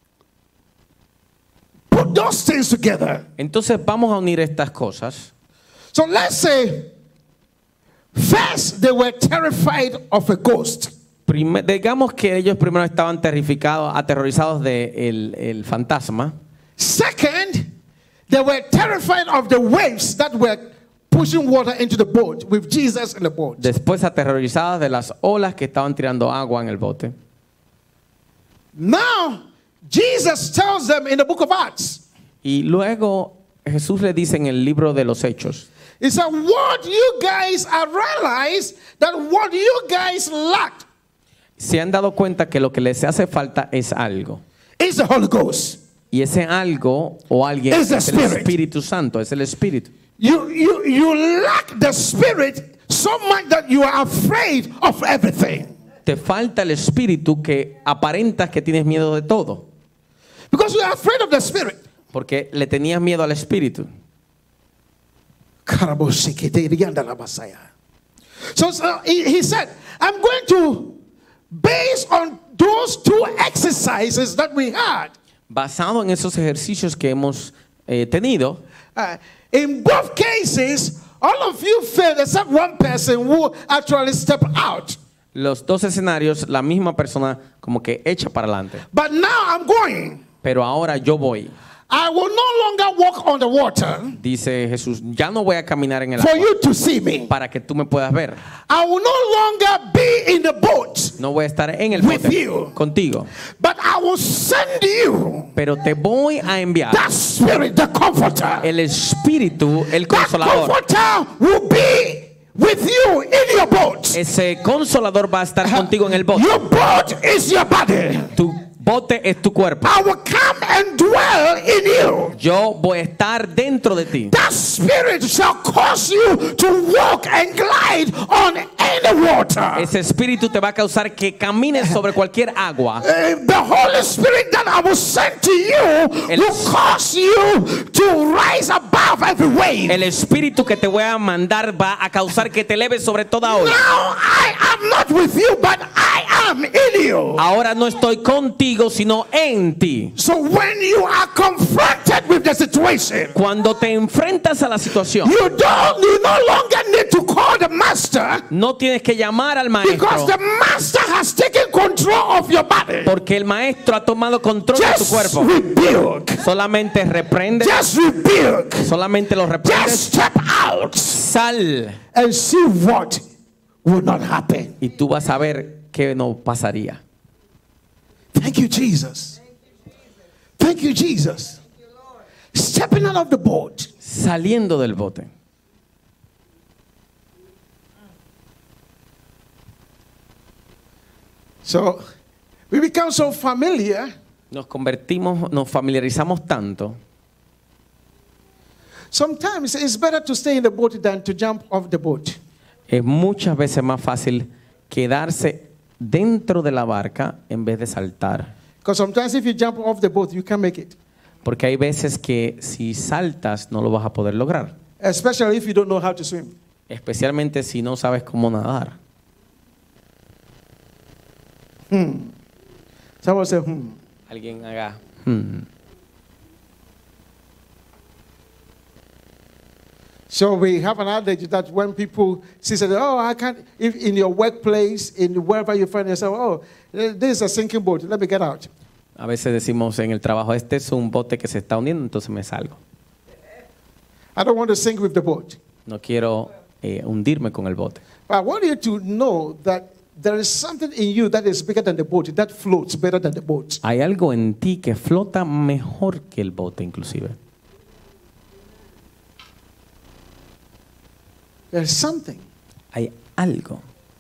Speaker 1: put those things together.
Speaker 2: Entonces vamos a unir estas cosas.
Speaker 1: So let's say first they were terrified of a ghost.
Speaker 2: Digamos que ellos primero estaban aterrorizados de el fantasma.
Speaker 1: Second, they were terrified of the waves that were pushing water into the boat with Jesus in the boat.
Speaker 2: Después aterrorizados de las olas que estaban tirando agua en el bote.
Speaker 1: Now, Jesus tells them in the book of Acts,
Speaker 2: Y luego Jesús le dice en el libro de los Hechos,
Speaker 1: he said, what you guys have realized that what you guys lacked
Speaker 2: se han dado cuenta que lo que les hace falta es algo.
Speaker 1: is the Holy Ghost.
Speaker 2: Y ese algo o alguien
Speaker 1: It's the
Speaker 2: es el
Speaker 1: Spirit.
Speaker 2: Espíritu Santo, es el Espíritu.
Speaker 1: You lack the Spirit so much that you are afraid of everything.
Speaker 2: Te falta el Espíritu que aparentas que tienes miedo de todo.
Speaker 1: Because you are afraid of the Spirit.
Speaker 2: Porque le tenías miedo al Espíritu.
Speaker 1: So he said, I'm going to, based on those two exercises that we had,
Speaker 2: Basado en esos ejercicios que hemos tenido,
Speaker 1: in both cases, all of you failed except one person who actually stepped out.
Speaker 2: los dos escenarios, la misma persona como que echa para adelante.
Speaker 1: But now I'm going.
Speaker 2: Pero ahora yo voy,
Speaker 1: I will no longer walk on the water
Speaker 2: dice Jesús, ya no voy a caminar en el
Speaker 1: for
Speaker 2: agua
Speaker 1: you to see me.
Speaker 2: para que tú me puedas ver.
Speaker 1: I will no longer be in the boat,
Speaker 2: No voy a estar en el
Speaker 1: With
Speaker 2: bote
Speaker 1: you.
Speaker 2: contigo,
Speaker 1: but I will send you
Speaker 2: pero te voy a enviar
Speaker 1: that Spirit, the Comforter.
Speaker 2: el Espíritu, el
Speaker 1: That
Speaker 2: Consolador.
Speaker 1: Comforter will be with you in your boat.
Speaker 2: Ese Consolador va a estar contigo en el bote.
Speaker 1: Your boat is your body.
Speaker 2: Tu bote es tu cuerpo.
Speaker 1: I will come and dwell in you.
Speaker 2: Yo voy a estar dentro de ti.
Speaker 1: That Spirit shall cause you to walk and glide on any water.
Speaker 2: Ese Espíritu te va a causar que camines sobre cualquier agua.
Speaker 1: The Holy Spirit that I will send to you
Speaker 2: El-
Speaker 1: will cause you to rise above every wave.
Speaker 2: El Espíritu que te voy a mandar va a causar que te eleves sobre toda ola.
Speaker 1: Now I am not with you, but I am in you.
Speaker 2: Ahora no estoy contigo, sino en ti.
Speaker 1: So when you are confronted with the situation,
Speaker 2: Cuando te enfrentas a la situación,
Speaker 1: you no longer need to call the master,
Speaker 2: no tienes que llamar al
Speaker 1: because
Speaker 2: maestro,
Speaker 1: the master has taken control of your body.
Speaker 2: porque el maestro ha tomado control de tu
Speaker 1: Just
Speaker 2: cuerpo.
Speaker 1: rebuke.
Speaker 2: Solamente reprende,
Speaker 1: Just rebuke.
Speaker 2: solamente lo
Speaker 1: Just
Speaker 2: reprendes,
Speaker 1: step out
Speaker 2: sal
Speaker 1: and see what will not happen.
Speaker 2: y tú vas a ver qué no pasaría.
Speaker 1: Thank you, Jesus. Thank you, Jesus. Stepping out of the boat.
Speaker 2: Saliendo del bote.
Speaker 1: So we become so familiar.
Speaker 2: Nos familiarizamos tanto.
Speaker 1: Sometimes it's better to stay in the boat than to jump off the boat.
Speaker 2: Es muchas veces más fácil quedarse dentro de la barca en vez de saltar.
Speaker 1: Because sometimes if you jump off the boat, you can't make it.
Speaker 2: Porque hay veces que si saltas no lo vas a poder lograr.
Speaker 1: Especially if you don't know how to swim.
Speaker 2: Especialmente si no sabes cómo nadar.
Speaker 1: Someone say,
Speaker 2: Alguien haga.
Speaker 1: So we have an adage that when people say, "Oh, I can't," if in your workplace, in wherever you find yourself, "Oh, this is a sinking boat. Let me get out."
Speaker 2: A veces decimos en el trabajo, este es un bote que se está hundiendo, entonces me salgo.
Speaker 1: I don't want to sink with the boat.
Speaker 2: No quiero hundirme con el bote.
Speaker 1: But I want you to know that there is something in you that is bigger than the boat, that floats better than the boat.
Speaker 2: Hay algo en ti que flota mejor que el bote inclusive.
Speaker 1: There's something.
Speaker 2: Hay algo.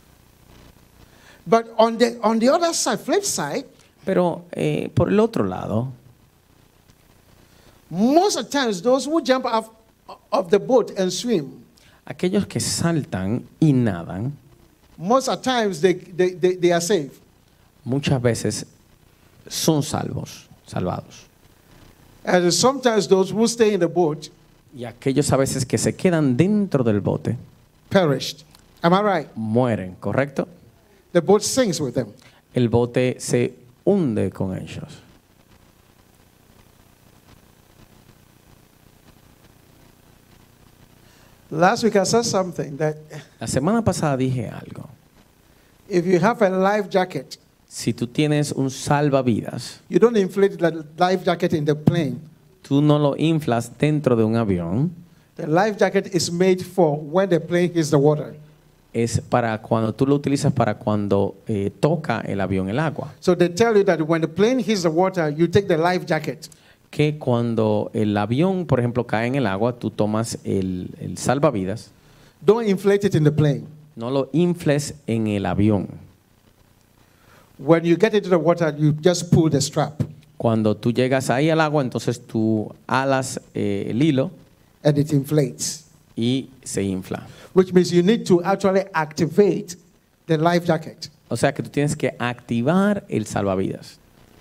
Speaker 1: But on the other side, flip side,
Speaker 2: Pero por el otro lado,
Speaker 1: most of the times those who jump off of the boat and swim,
Speaker 2: aquellos que saltan y nadan,
Speaker 1: most of the times they are safe.
Speaker 2: muchas veces son salvados.
Speaker 1: And sometimes those who stay in the boat
Speaker 2: Y aquellos a veces que se quedan dentro del bote
Speaker 1: perished. Am I right?
Speaker 2: mueren, ¿correcto?
Speaker 1: The boat sinks with them.
Speaker 2: El bote se hunde con ellos.
Speaker 1: Last week I said something that
Speaker 2: La semana pasada dije algo.
Speaker 1: if you have a life jacket,
Speaker 2: Si tú tienes un salvavidas,
Speaker 1: you don't inflate the life jacket in the plane.
Speaker 2: tú no lo inflas dentro de un avión,
Speaker 1: The life jacket is made for when the plane hits the water.
Speaker 2: es para cuando tú lo utilizas para cuando toca el avión el agua.
Speaker 1: So they tell you that when the plane hits the water, you take the life jacket.
Speaker 2: Que cuando el avión, por ejemplo, cae en el agua, tú tomas el salvavidas,
Speaker 1: Don't inflate it in the plane.
Speaker 2: no lo infles en el avión.
Speaker 1: When you get into the water, you just pull the strap
Speaker 2: Cuando tú llegas ahí al agua, entonces tú alas el hilo
Speaker 1: and it inflates,
Speaker 2: y se infla.
Speaker 1: which means you need to actually activate the life jacket.
Speaker 2: O sea que tú tienes que activar el salvavidas.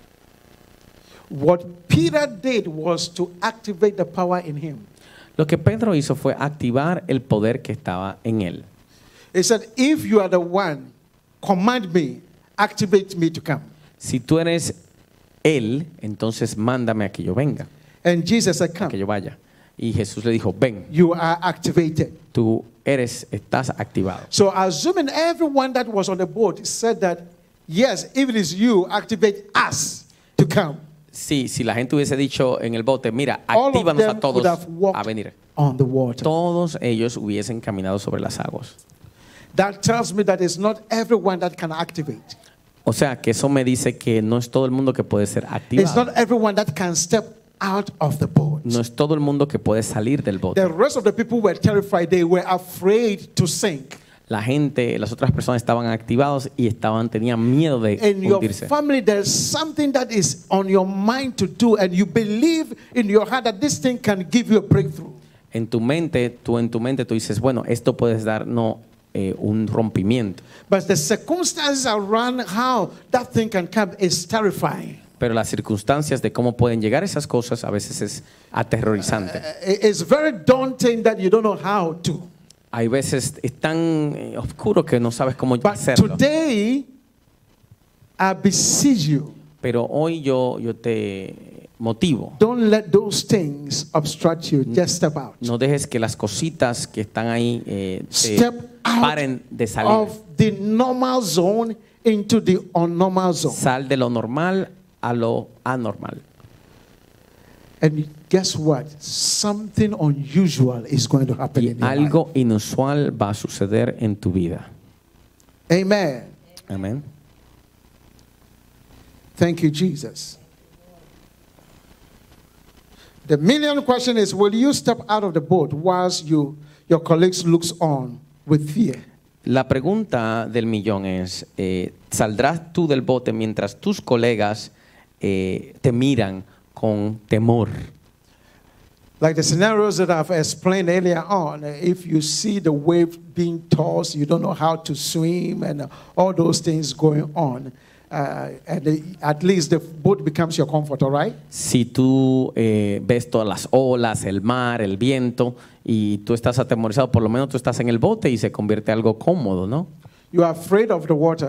Speaker 1: What Peter did was to activate the power in him.
Speaker 2: Lo que Pedro hizo fue activar el poder que estaba en él.
Speaker 1: He said, if you are the one, command me, activate me to come.
Speaker 2: Si tú eres él, entonces mándame a que yo venga,
Speaker 1: And Jesus said,
Speaker 2: a que
Speaker 1: come.
Speaker 2: yo vaya. Y Jesús le dijo, ven,
Speaker 1: You are activated.
Speaker 2: tú estás activado.
Speaker 1: So assuming everyone that was on the boat said that, yes, if it is you, activate us to come.
Speaker 2: Sí, si la gente hubiese dicho en el bote, mira,
Speaker 1: All of
Speaker 2: actívanos a
Speaker 1: them
Speaker 2: todos
Speaker 1: could have walked
Speaker 2: a venir.
Speaker 1: on the water.
Speaker 2: Todos ellos hubiesen caminado sobre las aguas.
Speaker 1: That tells me that it's not everyone that can activate.
Speaker 2: O sea, que eso me dice que no es todo el mundo que puede ser
Speaker 1: It's
Speaker 2: activado.
Speaker 1: not everyone that can step out of the boat.
Speaker 2: No es todo el mundo que puede salir del bote.
Speaker 1: The rest of the people were terrified. They were afraid to sink.
Speaker 2: La gente, las otras personas estaban activados y tenían miedo de
Speaker 1: In your
Speaker 2: hundirse.
Speaker 1: family, there's something that is on your mind to do, and you believe in your heart that this thing can give you a breakthrough.
Speaker 2: En tu mente, tú dices, bueno, esto puede darnos un rompimiento.
Speaker 1: But the circumstances around how that thing can come is terrifying.
Speaker 2: Pero las circunstancias de cómo pueden llegar esas cosas a veces es aterrorizante.
Speaker 1: It's very daunting that you don't know how to.
Speaker 2: Hay veces es tan oscuro que no sabes cómo
Speaker 1: But
Speaker 2: hacerlo.
Speaker 1: today, I beseech you,
Speaker 2: Pero hoy yo te motivo.
Speaker 1: don't let those things obstruct you. Just step out.
Speaker 2: No dejes que las cositas que están ahí te
Speaker 1: Step out
Speaker 2: paren de salir.
Speaker 1: of the normal zone into the unnormal zone.
Speaker 2: Sal de lo normal a lo anormal.
Speaker 1: And guess what? Something unusual is going to happen
Speaker 2: Y
Speaker 1: in your life.
Speaker 2: algo inusual va a suceder en tu vida.
Speaker 1: Amen.
Speaker 2: Amén.
Speaker 1: Thank you, Jesus. The million question is, will you step out of the boat whilst your colleagues looks on with fear?
Speaker 2: La pregunta del millón es, ¿saldrás tú del bote mientras tus colegas te miran con temor?
Speaker 1: Like the scenarios that I've explained earlier on, if you see the wave being tossed, you don't know how to swim, and all those things going on, at least the boat becomes your comfort, all right?
Speaker 2: Si tú ves todas las olas, el mar, el viento, y tú estás atemorizado, por lo menos tú estás en el bote y se convierte en algo cómodo, ¿no?
Speaker 1: You are afraid of the water,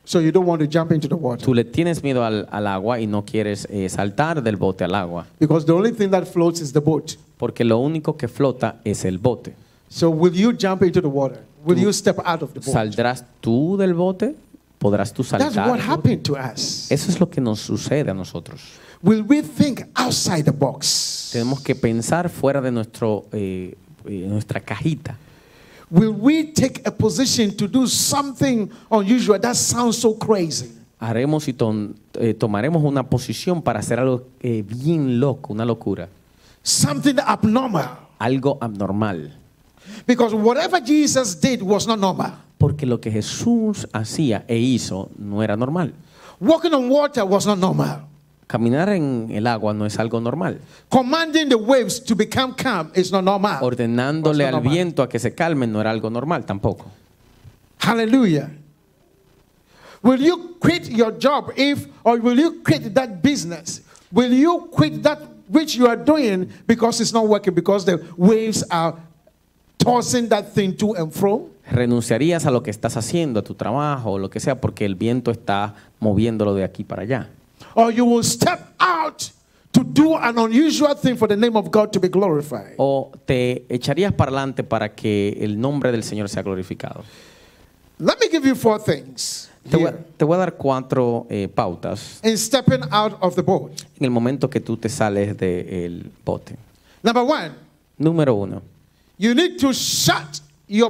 Speaker 1: So you don't want to jump into the water.
Speaker 2: Tú le tienes miedo al agua y no quieres saltar del bote al agua,
Speaker 1: Because the only thing that floats is the boat.
Speaker 2: porque lo único que flota es el bote.
Speaker 1: So will you jump into the water? Will you step out of the boat?
Speaker 2: ¿Saldrás tú del bote? ¿Podrás tú
Speaker 1: That's
Speaker 2: saltar?
Speaker 1: what happened to us.
Speaker 2: Eso es lo que nos sucede a nosotros.
Speaker 1: Will we think outside the box?
Speaker 2: Tenemos que pensar fuera de nuestra cajita.
Speaker 1: Will we take a position to do something unusual that sounds so crazy?
Speaker 2: Haremos y tomaremos una posición para hacer algo bien loco, una locura,
Speaker 1: Something abnormal.
Speaker 2: algo abnormal.
Speaker 1: Because whatever Jesus did was not normal.
Speaker 2: Porque lo que Jesús hacía e hizo no era normal.
Speaker 1: Walking on water was not normal.
Speaker 2: Caminar en el agua no es algo normal.
Speaker 1: Commanding the waves to become calm is not normal.
Speaker 2: Ordenándole
Speaker 1: Was not
Speaker 2: al
Speaker 1: normal.
Speaker 2: viento a que se calmen no era algo normal tampoco.
Speaker 1: Hallelujah. Will you quit your job or will you quit that business? Will you quit that which you are doing because it's not working, because the waves are tossing that thing to and fro?
Speaker 2: ¿Renunciarías a lo que estás haciendo, a tu trabajo o lo que sea, porque el viento está moviéndolo de aquí para allá?
Speaker 1: Or you will step out to do an unusual thing for the name of God to be glorified?
Speaker 2: ¿O te echarías para adelante para que el nombre del Señor sea glorificado?
Speaker 1: Let me give you 4 things here.
Speaker 2: Te voy a dar 4 pautas
Speaker 1: In stepping out of the boat.
Speaker 2: en el momento que tú te sales del bote.
Speaker 1: Number 1,
Speaker 2: Número 1.
Speaker 1: you need to shut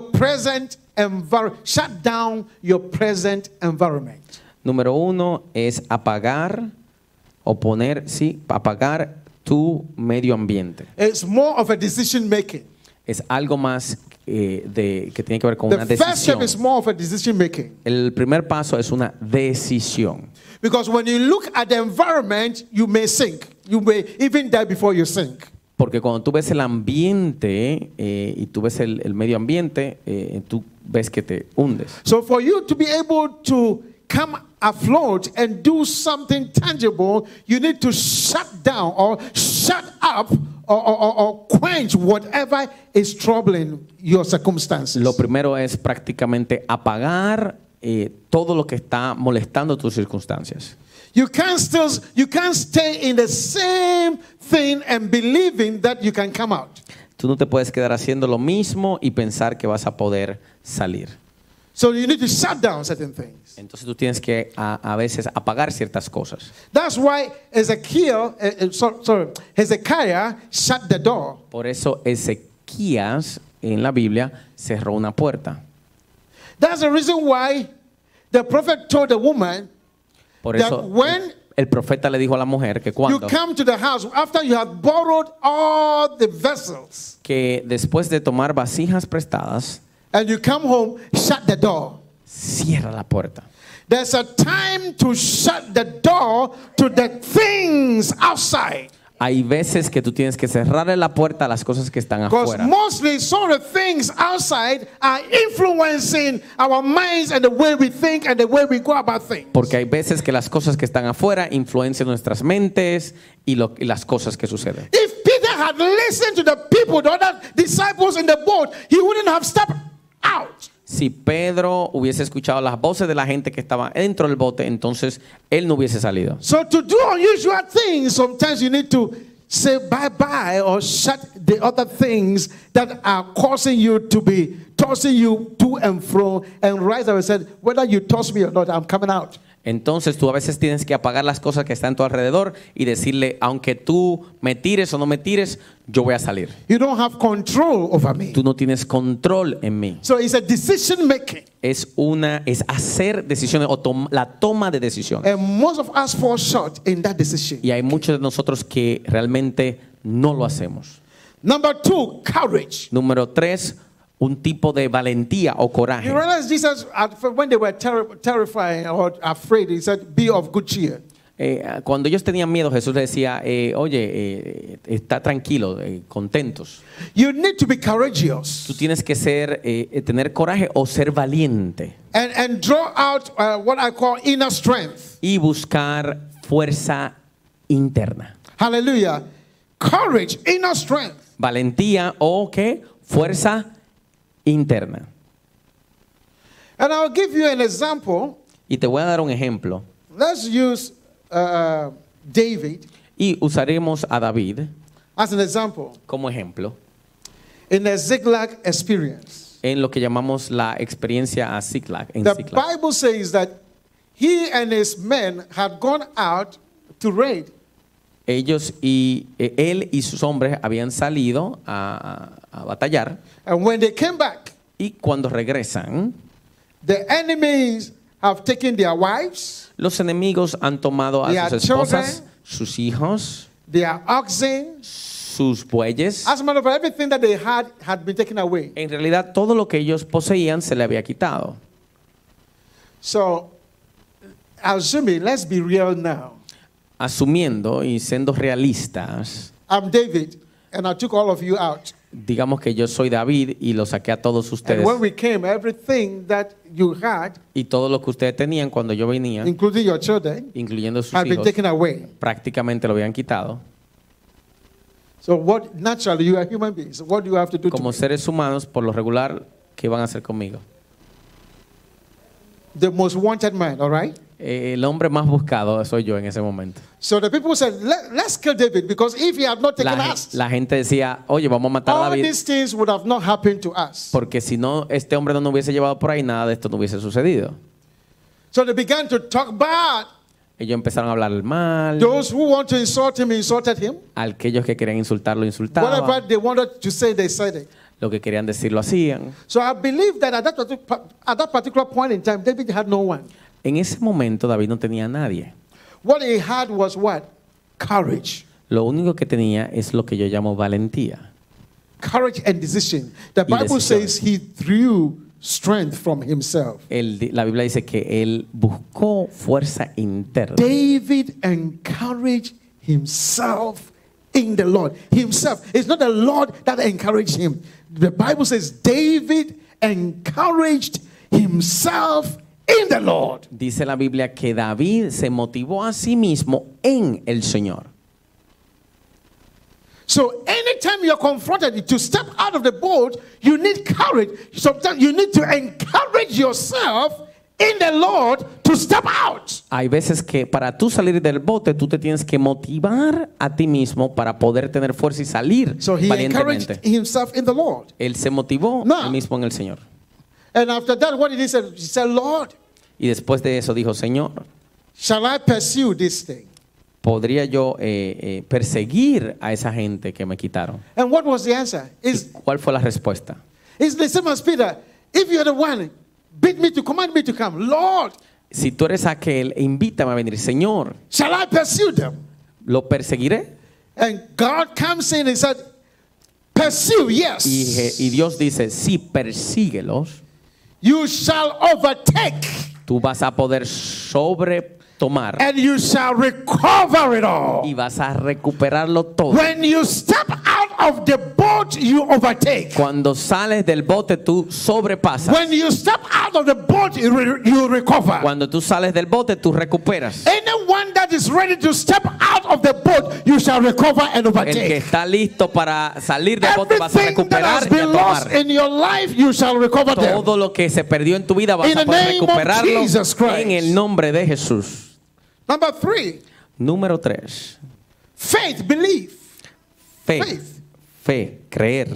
Speaker 1: down your present environment.
Speaker 2: Número 1 es apagar apagar tu medio ambiente.
Speaker 1: It's more of a decision making.
Speaker 2: Es algo más que tiene que ver con una
Speaker 1: The first step
Speaker 2: decisión.
Speaker 1: is more of a decision making.
Speaker 2: El primer paso es una decisión.
Speaker 1: Because when you look at the environment, you may sink. You may even die before you sink.
Speaker 2: Porque cuando tú ves el ambiente y tú ves el medio ambiente, tú ves que te hundes.
Speaker 1: So for you to be able to come afloat and do something tangible, you need to shut down or shut up or quench whatever is troubling your circumstances.
Speaker 2: Lo primero es prácticamente apagar todo lo que está molestando tus circunstancias.
Speaker 1: You can't stay in the same thing and believing that you can come out.
Speaker 2: Tú no te puedes quedar haciendo lo mismo y pensar que vas a poder salir.
Speaker 1: So you need to shut down certain things.
Speaker 2: Entonces tú tienes que a veces apagar ciertas cosas.
Speaker 1: That's why Hezekiah shut the door.
Speaker 2: Por eso Ezequías en la Biblia cerró una puerta.
Speaker 1: That's the reason why the prophet told the woman
Speaker 2: Por
Speaker 1: that
Speaker 2: eso
Speaker 1: when
Speaker 2: el profeta le dijo a la mujer que
Speaker 1: you
Speaker 2: cuando
Speaker 1: come to the house after you have borrowed all the vessels
Speaker 2: que después de tomar vasijas prestadas,
Speaker 1: and you come home, shut the door.
Speaker 2: cierra la puerta.
Speaker 1: There's a time to shut the door to the things outside.
Speaker 2: Hay veces que tú tienes que cerrarle la puerta a las cosas que están
Speaker 1: Because
Speaker 2: afuera.
Speaker 1: mostly some of the things outside are influencing our minds and the way we think and the way we go about things.
Speaker 2: Porque hay veces que las cosas que están afuera influencian nuestras mentes y las cosas que suceden.
Speaker 1: If Peter had listened to the people, the other disciples in the boat, he wouldn't have stepped out.
Speaker 2: Si Pedro hubiese escuchado las voces de la gente que estaba dentro del bote, entonces él no hubiese salido.
Speaker 1: So to do unusual things, sometimes you need to say bye-bye or shut the other things that are causing you to be tossing you to and fro. And rise up and said, whether you toss me or not, I'm coming out.
Speaker 2: Entonces tú a veces tienes que apagar las cosas que están a tu alrededor y decirle, aunque tú me tires o no me tires, yo voy a salir.
Speaker 1: You don't have control over me.
Speaker 2: Tú no tienes control en mí.
Speaker 1: So it's a decision making.
Speaker 2: Es hacer decisiones o la toma de decisiones.
Speaker 1: And most of us fall short in that decision.
Speaker 2: Y hay muchos de nosotros que realmente no lo hacemos.
Speaker 1: Number 2, courage.
Speaker 2: Número 3, un tipo de valentía o
Speaker 1: You
Speaker 2: coraje.
Speaker 1: realize Jesus, when they were terrified or afraid, he said, be of good cheer.
Speaker 2: Cuando ellos tenían miedo, Jesús les decía, está tranquilo, contentos.
Speaker 1: You need to be courageous.
Speaker 2: Tú tienes que tener coraje o ser valiente
Speaker 1: And draw out what I call inner strength.
Speaker 2: y buscar fuerza interna.
Speaker 1: Hallelujah. Courage, inner strength.
Speaker 2: Valentía o ¿qué? Fuerza interna.
Speaker 1: And I'll give you an example.
Speaker 2: Y te voy a dar un ejemplo.
Speaker 1: Let's use David
Speaker 2: Y usaremos a David
Speaker 1: as an example
Speaker 2: como ejemplo
Speaker 1: in the Ziklag experience.
Speaker 2: en lo que llamamos la experiencia a Ziklag. En
Speaker 1: The
Speaker 2: Ziklag.
Speaker 1: Bible says that he and his men had gone out to raid.
Speaker 2: Ellos y él y sus hombres habían salido a batallar,
Speaker 1: And when they came back,
Speaker 2: y cuando regresan,
Speaker 1: the enemies have taken their wives,
Speaker 2: los enemigos han tomado a
Speaker 1: Their
Speaker 2: sus esposas,
Speaker 1: children.
Speaker 2: sus hijos,
Speaker 1: their oxen.
Speaker 2: sus bueyes.
Speaker 1: As a matter of fact, everything that they had been taken away.
Speaker 2: En realidad, todo lo que ellos poseían se le había quitado.
Speaker 1: So, assuming, let's be real now.
Speaker 2: Asumiendo y siendo realistas,
Speaker 1: I'm David, and I took all of you out.
Speaker 2: digamos que yo soy David y lo saqué a todos
Speaker 1: And
Speaker 2: ustedes.
Speaker 1: when we came, everything that you had,
Speaker 2: Y todo lo que ustedes tenían cuando yo venía,
Speaker 1: including your children,
Speaker 2: incluyendo sus
Speaker 1: had been
Speaker 2: hijos,
Speaker 1: taken away.
Speaker 2: prácticamente lo habían quitado.
Speaker 1: So what, naturally, you are human beings. What do you have to do
Speaker 2: Como
Speaker 1: to me?
Speaker 2: seres humanos, por lo regular, ¿qué van a hacer conmigo?
Speaker 1: The most wanted man, all right?
Speaker 2: El hombre más buscado soy yo en ese momento.
Speaker 1: So the people said, let's kill David, because if he had not taken
Speaker 2: La,
Speaker 1: us,
Speaker 2: la gente decía, oye, vamos a matar a
Speaker 1: all
Speaker 2: David,
Speaker 1: these things would have not happened to us.
Speaker 2: porque si no, este hombre no nos hubiese llevado por ahí, nada de esto no hubiese sucedido.
Speaker 1: So they began to talk bad.
Speaker 2: Ellos empezaron a hablar mal,
Speaker 1: Those who want to insult him, insulted him.
Speaker 2: aquellos que querían insultarlo,
Speaker 1: Whatever
Speaker 2: insultaban,
Speaker 1: they wanted to say, they said it.
Speaker 2: lo que querían decir lo hacían.
Speaker 1: So I believe that at that particular point in time, David had no one.
Speaker 2: En ese momento David no tenía a nadie.
Speaker 1: What he had was what? Courage.
Speaker 2: Lo único que tenía es lo que yo llamo valentía.
Speaker 1: Courage and decision. The
Speaker 2: Y
Speaker 1: Bible
Speaker 2: decisión.
Speaker 1: says he drew strength from himself.
Speaker 2: La Biblia dice que él buscó fuerza interna.
Speaker 1: David encouraged himself in the Lord. Himself. It's not the Lord that encouraged him. The Bible says David encouraged himself in the Lord.
Speaker 2: Dice la Biblia que David se motivó a sí mismo en el Señor.
Speaker 1: So anytime you're confronted to step out of the boat, you need courage. Sometimes you need to encourage yourself in the Lord to step out.
Speaker 2: Hay veces que para tú salir del bote, tú te tienes que motivar a ti mismo para poder tener fuerza y salir
Speaker 1: So he encouraged
Speaker 2: valientemente.
Speaker 1: himself in the Lord.
Speaker 2: Él se motivó
Speaker 1: No.
Speaker 2: él mismo en el Señor.
Speaker 1: And after that, what did he say? He said, Lord,
Speaker 2: Y después de eso dijo, Señor,
Speaker 1: shall I pursue this thing?
Speaker 2: ¿podría yo perseguir a esa gente que me quitaron?
Speaker 1: And what was the answer?
Speaker 2: ¿Y cuál fue la respuesta?
Speaker 1: It's the same as Peter. If you're the one, bid me to command me to come. Lord,
Speaker 2: Si tú eres aquel, invítame a venir. Señor,
Speaker 1: shall I pursue them?
Speaker 2: ¿lo perseguiré?
Speaker 1: And God comes in and said, pursue, yes.
Speaker 2: Y Dios dice, sí, persíguelos.
Speaker 1: You shall overtake
Speaker 2: Tú vas a poder sobretomar
Speaker 1: and you shall recover it all.
Speaker 2: y vas a recuperarlo todo.
Speaker 1: When you step out of the boat, you overtake.
Speaker 2: Cuando sales del bote, tú sobrepasas.
Speaker 1: When you step out of the boat, you recover.
Speaker 2: Cuando tú sales del bote, tú recuperas.
Speaker 1: Anyone that is ready to step out of the boat, you shall recover and
Speaker 2: El que
Speaker 1: overtake.
Speaker 2: está listo para salir del bote, vas a
Speaker 1: Everything that has
Speaker 2: recuperar y a
Speaker 1: been lost
Speaker 2: tomar.
Speaker 1: in your life, you shall recover them.
Speaker 2: Todo lo que se perdió en tu vida vas
Speaker 1: In
Speaker 2: a
Speaker 1: the
Speaker 2: poder
Speaker 1: name of
Speaker 2: recuperarlo
Speaker 1: Jesus Christ.
Speaker 2: en el nombre de Jesús.
Speaker 1: Number 3,
Speaker 2: Número 3.
Speaker 1: faith, belief.
Speaker 2: Fe.
Speaker 1: Faith.
Speaker 2: Fe, creer.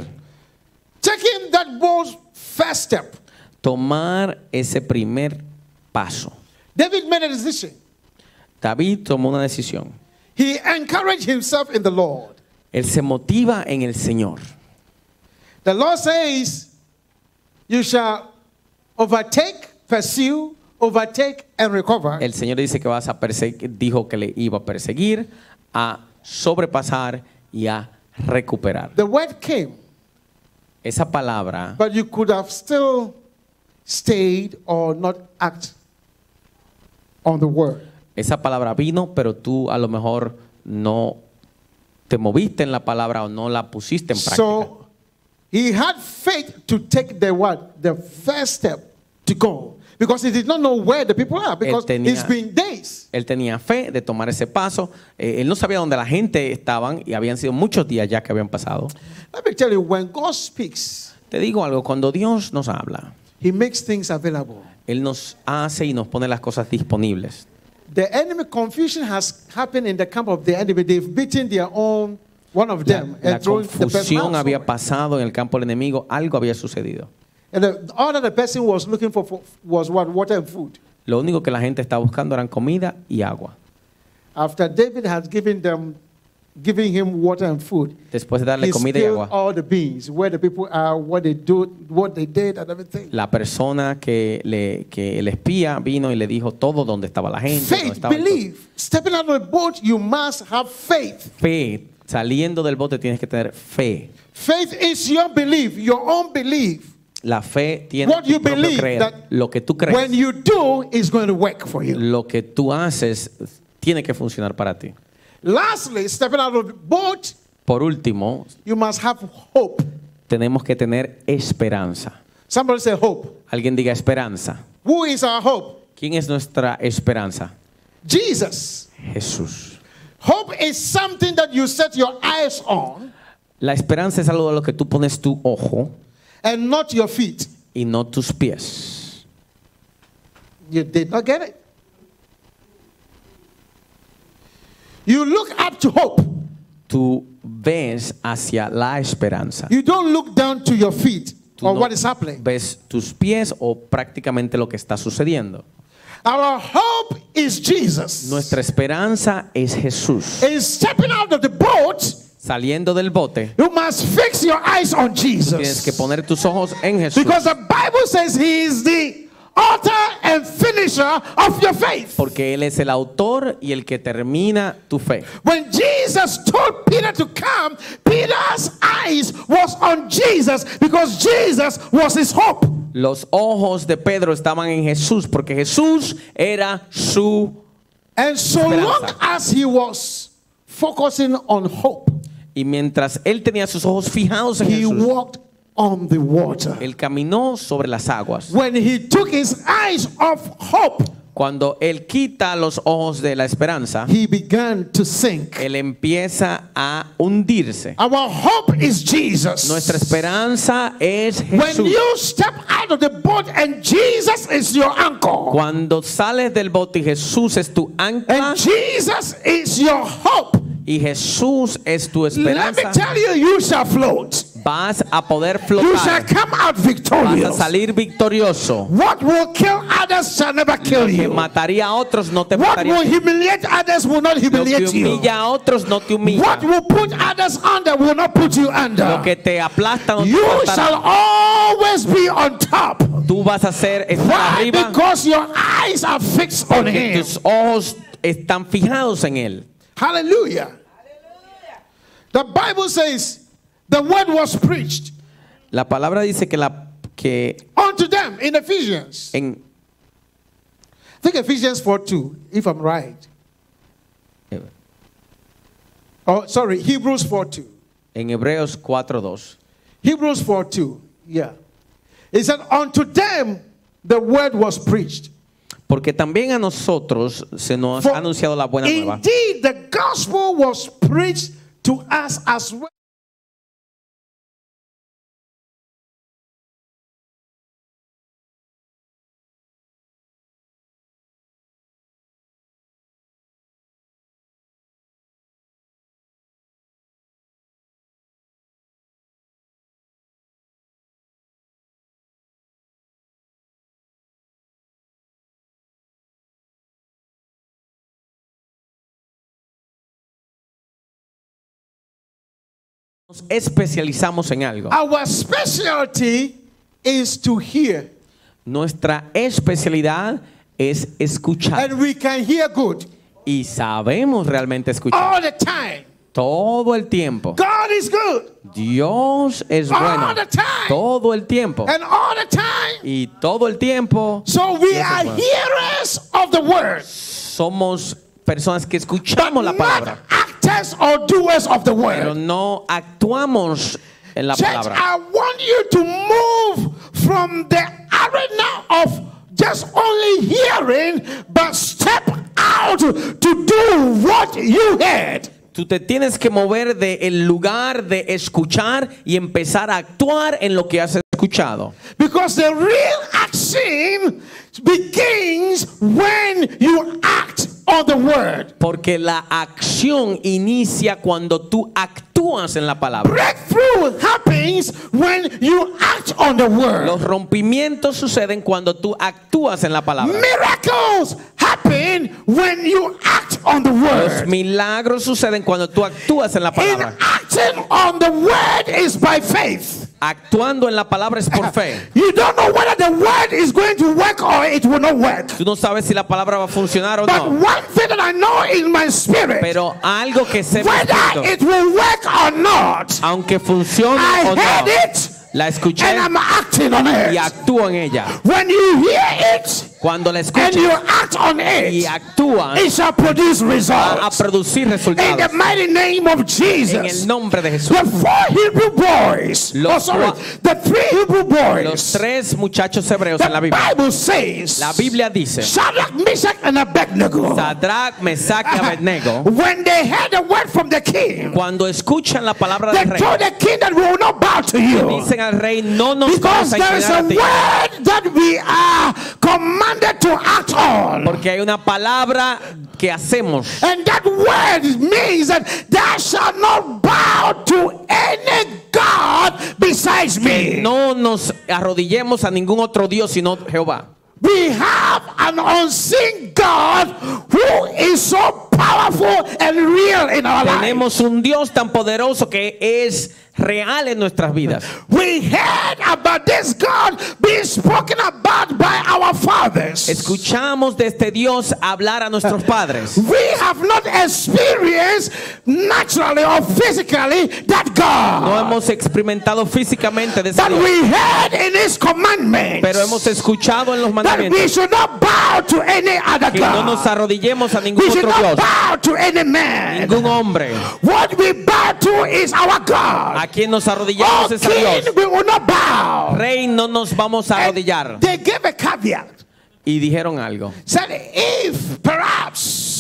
Speaker 1: Taking that bold first step.
Speaker 2: Tomar ese primer paso.
Speaker 1: David made a decision.
Speaker 2: David tomó una decisión.
Speaker 1: He encouraged himself in the Lord.
Speaker 2: Él se motiva en el Señor.
Speaker 1: The Lord says, you shall overtake, pursue, overtake, and recover.
Speaker 2: El Señor dice que vas a dijo que le iba a perseguir, a sobrepasar y a recuperar.
Speaker 1: The word came,
Speaker 2: Esa palabra,
Speaker 1: but you could have still stayed or not act on the word.
Speaker 2: esa palabra vino, pero tú a lo mejor no te moviste en la palabra o no la pusiste en práctica.
Speaker 1: So he had faith to take the what? The first step to go. Because he did not know where the people are. Because it's been days.
Speaker 2: Él tenía fe de tomar ese paso. Él no sabía dónde la gente estaban y habían sido muchos días ya que habían pasado.
Speaker 1: Let me tell you, when God speaks,
Speaker 2: Te digo algo, cuando Dios nos habla,
Speaker 1: he makes things available.
Speaker 2: Él nos hace y nos pone las cosas disponibles.
Speaker 1: The enemy confusion has happened in the camp of the enemy. They've beaten their own, one of them,
Speaker 2: La
Speaker 1: and thrown the person
Speaker 2: confusión
Speaker 1: out
Speaker 2: había
Speaker 1: somewhere.
Speaker 2: pasado en el campo del enemigo, algo había sucedido.
Speaker 1: And all that the person was looking for was what? Water and food.
Speaker 2: Lo único que la gente estaba buscando eran comida y agua.
Speaker 1: After David had giving him water and food,
Speaker 2: Después de darle
Speaker 1: he
Speaker 2: comida y
Speaker 1: spilled
Speaker 2: agua,
Speaker 1: all the beans, where the people are, what they do, what they did, and everything.
Speaker 2: la persona que el espía vino y le dijo todo donde estaba la gente. Dónde
Speaker 1: Faith,
Speaker 2: estaba el
Speaker 1: believe. Stepping out of the boat, you must have faith.
Speaker 2: fe. Saliendo del bote tienes que tener fe.
Speaker 1: Faith is your belief, your own belief.
Speaker 2: La fe tiene
Speaker 1: What you
Speaker 2: tu propio
Speaker 1: believe
Speaker 2: creer.
Speaker 1: that
Speaker 2: Lo que tú crees,
Speaker 1: when you do, is going to work for you.
Speaker 2: lo que tú haces, tiene que funcionar para ti.
Speaker 1: Lastly, stepping out of the boat,
Speaker 2: Por último,
Speaker 1: you must have hope.
Speaker 2: tenemos que tener esperanza.
Speaker 1: Somebody say hope.
Speaker 2: Alguien diga esperanza.
Speaker 1: Who is our hope?
Speaker 2: ¿Quién es nuestra esperanza?
Speaker 1: Jesus.
Speaker 2: Jesús.
Speaker 1: Hope is something that you set your eyes on
Speaker 2: La esperanza es algo de lo que tú pones tu ojo
Speaker 1: and not your feet.
Speaker 2: y no tus pies.
Speaker 1: You did not get it. You look up to hope.
Speaker 2: Tú ves hacia la esperanza.
Speaker 1: You don't look down to your feet
Speaker 2: Tú
Speaker 1: or
Speaker 2: no
Speaker 1: what is happening.
Speaker 2: ves tus pies o prácticamente lo que está sucediendo.
Speaker 1: Our hope is Jesus.
Speaker 2: Nuestra esperanza es Jesús.
Speaker 1: In stepping out of the boat,
Speaker 2: Saliendo del bote,
Speaker 1: you must fix your eyes on
Speaker 2: tienes que
Speaker 1: Jesus.
Speaker 2: poner tus ojos en Jesús.
Speaker 1: Because the Bible says he is the author and finisher of your faith.
Speaker 2: Porque Él es el autor y el que termina tu fe.
Speaker 1: When Jesus told Peter to come, Peter's eyes was on Jesus because Jesus was his hope.
Speaker 2: Los ojos de Pedro estaban en Jesús porque Jesús era su...
Speaker 1: And so
Speaker 2: Esperanza.
Speaker 1: long as he was focusing on hope,
Speaker 2: Y mientras él tenía sus ojos fijados en
Speaker 1: he
Speaker 2: Jesús,
Speaker 1: walked on the water.
Speaker 2: él caminó sobre las aguas.
Speaker 1: When he took his eyes off hope,
Speaker 2: Cuando él quita los ojos de la esperanza,
Speaker 1: he began to sink.
Speaker 2: él empieza a hundirse.
Speaker 1: Our hope is Jesus.
Speaker 2: Nuestra esperanza es
Speaker 1: When
Speaker 2: Jesús.
Speaker 1: you step out of the boat and Jesus is your anchor,
Speaker 2: Cuando sales del bote y Jesús es tu ancla
Speaker 1: and Jesus is your hope,
Speaker 2: y Jesús es tu
Speaker 1: let me
Speaker 2: esperanza,
Speaker 1: tell you, you shall float.
Speaker 2: vas a poder
Speaker 1: You shall
Speaker 2: flotar,
Speaker 1: come out
Speaker 2: vas a
Speaker 1: victorious.
Speaker 2: salir victorioso.
Speaker 1: What will kill others shall never kill
Speaker 2: Que
Speaker 1: you.
Speaker 2: mataría a otros no te
Speaker 1: What
Speaker 2: mataría.
Speaker 1: will humiliate others will not
Speaker 2: Lo que
Speaker 1: humiliate you.
Speaker 2: humilla a otros no te humilla.
Speaker 1: What will put others under will not put you under.
Speaker 2: Lo que te aplasta no te
Speaker 1: You
Speaker 2: aplastará.
Speaker 1: shall always be on top.
Speaker 2: Tú vas a estar
Speaker 1: Why?
Speaker 2: arriba
Speaker 1: Because your eyes are fixed on
Speaker 2: porque
Speaker 1: him.
Speaker 2: tus ojos están fijados en él.
Speaker 1: Hallelujah. The Bible says the word was preached
Speaker 2: La palabra dice que
Speaker 1: unto them in Ephesians.
Speaker 2: en
Speaker 1: I think Ephesians 4:2, if I'm right. Oh, sorry, Hebrews 4:2.
Speaker 2: Hebreos 4:2
Speaker 1: Hebrews 4:2. Yeah. It said, unto them the word was preached.
Speaker 2: porque también a nosotros se nos
Speaker 1: For
Speaker 2: ha anunciado la buena nueva.
Speaker 1: indeed, the gospel was preached to us as well.
Speaker 2: Nos especializamos en algo.
Speaker 1: Our specialty is to hear,
Speaker 2: Nuestra especialidad es escuchar
Speaker 1: and we can hear good
Speaker 2: y sabemos realmente escuchar
Speaker 1: all the time.
Speaker 2: todo el tiempo.
Speaker 1: God is good
Speaker 2: Dios es
Speaker 1: all
Speaker 2: bueno
Speaker 1: the time,
Speaker 2: todo el tiempo
Speaker 1: and all the time.
Speaker 2: y todo el tiempo
Speaker 1: So we
Speaker 2: Dios es
Speaker 1: are
Speaker 2: bueno.
Speaker 1: hearers of the word,
Speaker 2: Somos personas que
Speaker 1: but
Speaker 2: escuchamos la
Speaker 1: not
Speaker 2: palabra,
Speaker 1: actors or doers of the
Speaker 2: pero
Speaker 1: word.
Speaker 2: no actuamos en la
Speaker 1: Church,
Speaker 2: palabra.
Speaker 1: I want you to move from the arena of just only hearing, but step out to do what you heard.
Speaker 2: Tú te tienes que mover del lugar de escuchar y empezar a actuar en lo que has escuchado. escuchado.
Speaker 1: Because the real action begins when you act on the word.
Speaker 2: Porque la acción inicia cuando tú actúas en la palabra.
Speaker 1: Breakthrough happens when you act on the word.
Speaker 2: Los rompimientos suceden cuando tú actúas en la palabra.
Speaker 1: Miracles happen when you act on the
Speaker 2: Los
Speaker 1: word.
Speaker 2: milagros suceden cuando tú actúas en la
Speaker 1: In
Speaker 2: palabra.
Speaker 1: acting on the word is by faith.
Speaker 2: Actuando en la palabra es por fe.
Speaker 1: You don't know whether the word is going to work or it will not work.
Speaker 2: Tú no sabes si la palabra va a funcionar o
Speaker 1: But
Speaker 2: no.
Speaker 1: one thing that I know in my spirit,
Speaker 2: Pero algo que sé,
Speaker 1: whether it will work or not,
Speaker 2: aunque funcione
Speaker 1: I
Speaker 2: o
Speaker 1: heard
Speaker 2: no,
Speaker 1: it
Speaker 2: la escuché
Speaker 1: and I'm acting on
Speaker 2: y
Speaker 1: it.
Speaker 2: actúo en ella.
Speaker 1: When you hear it
Speaker 2: Cuando la
Speaker 1: and
Speaker 2: escuches
Speaker 1: you act on
Speaker 2: y
Speaker 1: it,
Speaker 2: actúas,
Speaker 1: it shall produce
Speaker 2: va a
Speaker 1: results.
Speaker 2: producir
Speaker 1: In the
Speaker 2: resultados.
Speaker 1: mighty name of
Speaker 2: En el
Speaker 1: Jesus.
Speaker 2: nombre de Jesús.
Speaker 1: The four Hebrew boys, the three Hebrew
Speaker 2: Los
Speaker 1: boys,
Speaker 2: tres muchachos hebreos en la
Speaker 1: the
Speaker 2: Biblia.
Speaker 1: Bible says,
Speaker 2: La Biblia dice,
Speaker 1: Shadrach, Meshach, and Abednego,
Speaker 2: Sadrach, Mesach y Abednego,
Speaker 1: when they heard the word from the king,
Speaker 2: cuando escuchan la palabra
Speaker 1: they
Speaker 2: del rey,
Speaker 1: told the king that we will not bow to you.
Speaker 2: dicen al rey, no nos
Speaker 1: Because
Speaker 2: vamos a
Speaker 1: there is a
Speaker 2: inclinar a ti.
Speaker 1: word that we are commanded to act on.
Speaker 2: Porque hay una palabra que hacemos.
Speaker 1: And that word means that thou shalt not bow to any God besides me.
Speaker 2: No nos arrodillemos a ningún otro Dios sino Jehová.
Speaker 1: We have an unseen God who is so powerful and real in our lives.
Speaker 2: Tenemos un Dios tan poderoso que es real en nuestras vidas.
Speaker 1: We heard about this God being spoken about by our fathers.
Speaker 2: Escuchamos de este Dios hablar a nuestros padres.
Speaker 1: We have not experienced naturally or physically that
Speaker 2: No
Speaker 1: God.
Speaker 2: hemos experimentado físicamente de ese
Speaker 1: That
Speaker 2: Dios,
Speaker 1: we heard in His commandments.
Speaker 2: pero hemos escuchado en los
Speaker 1: That we
Speaker 2: mandamientos
Speaker 1: should not bow to any other
Speaker 2: que no nos
Speaker 1: God.
Speaker 2: arrodillemos a ningún
Speaker 1: We should
Speaker 2: otro
Speaker 1: not
Speaker 2: Dios,
Speaker 1: bow to any man.
Speaker 2: ningún hombre.
Speaker 1: What we bow to is our God.
Speaker 2: A quien nos
Speaker 1: Oh,
Speaker 2: arrodillamos es a
Speaker 1: King,
Speaker 2: Dios.
Speaker 1: we will not bow.
Speaker 2: Rey, no nos vamos a
Speaker 1: And
Speaker 2: arrodillar.
Speaker 1: they gave a caveat.
Speaker 2: Y dijeron algo.
Speaker 1: Said, if perhaps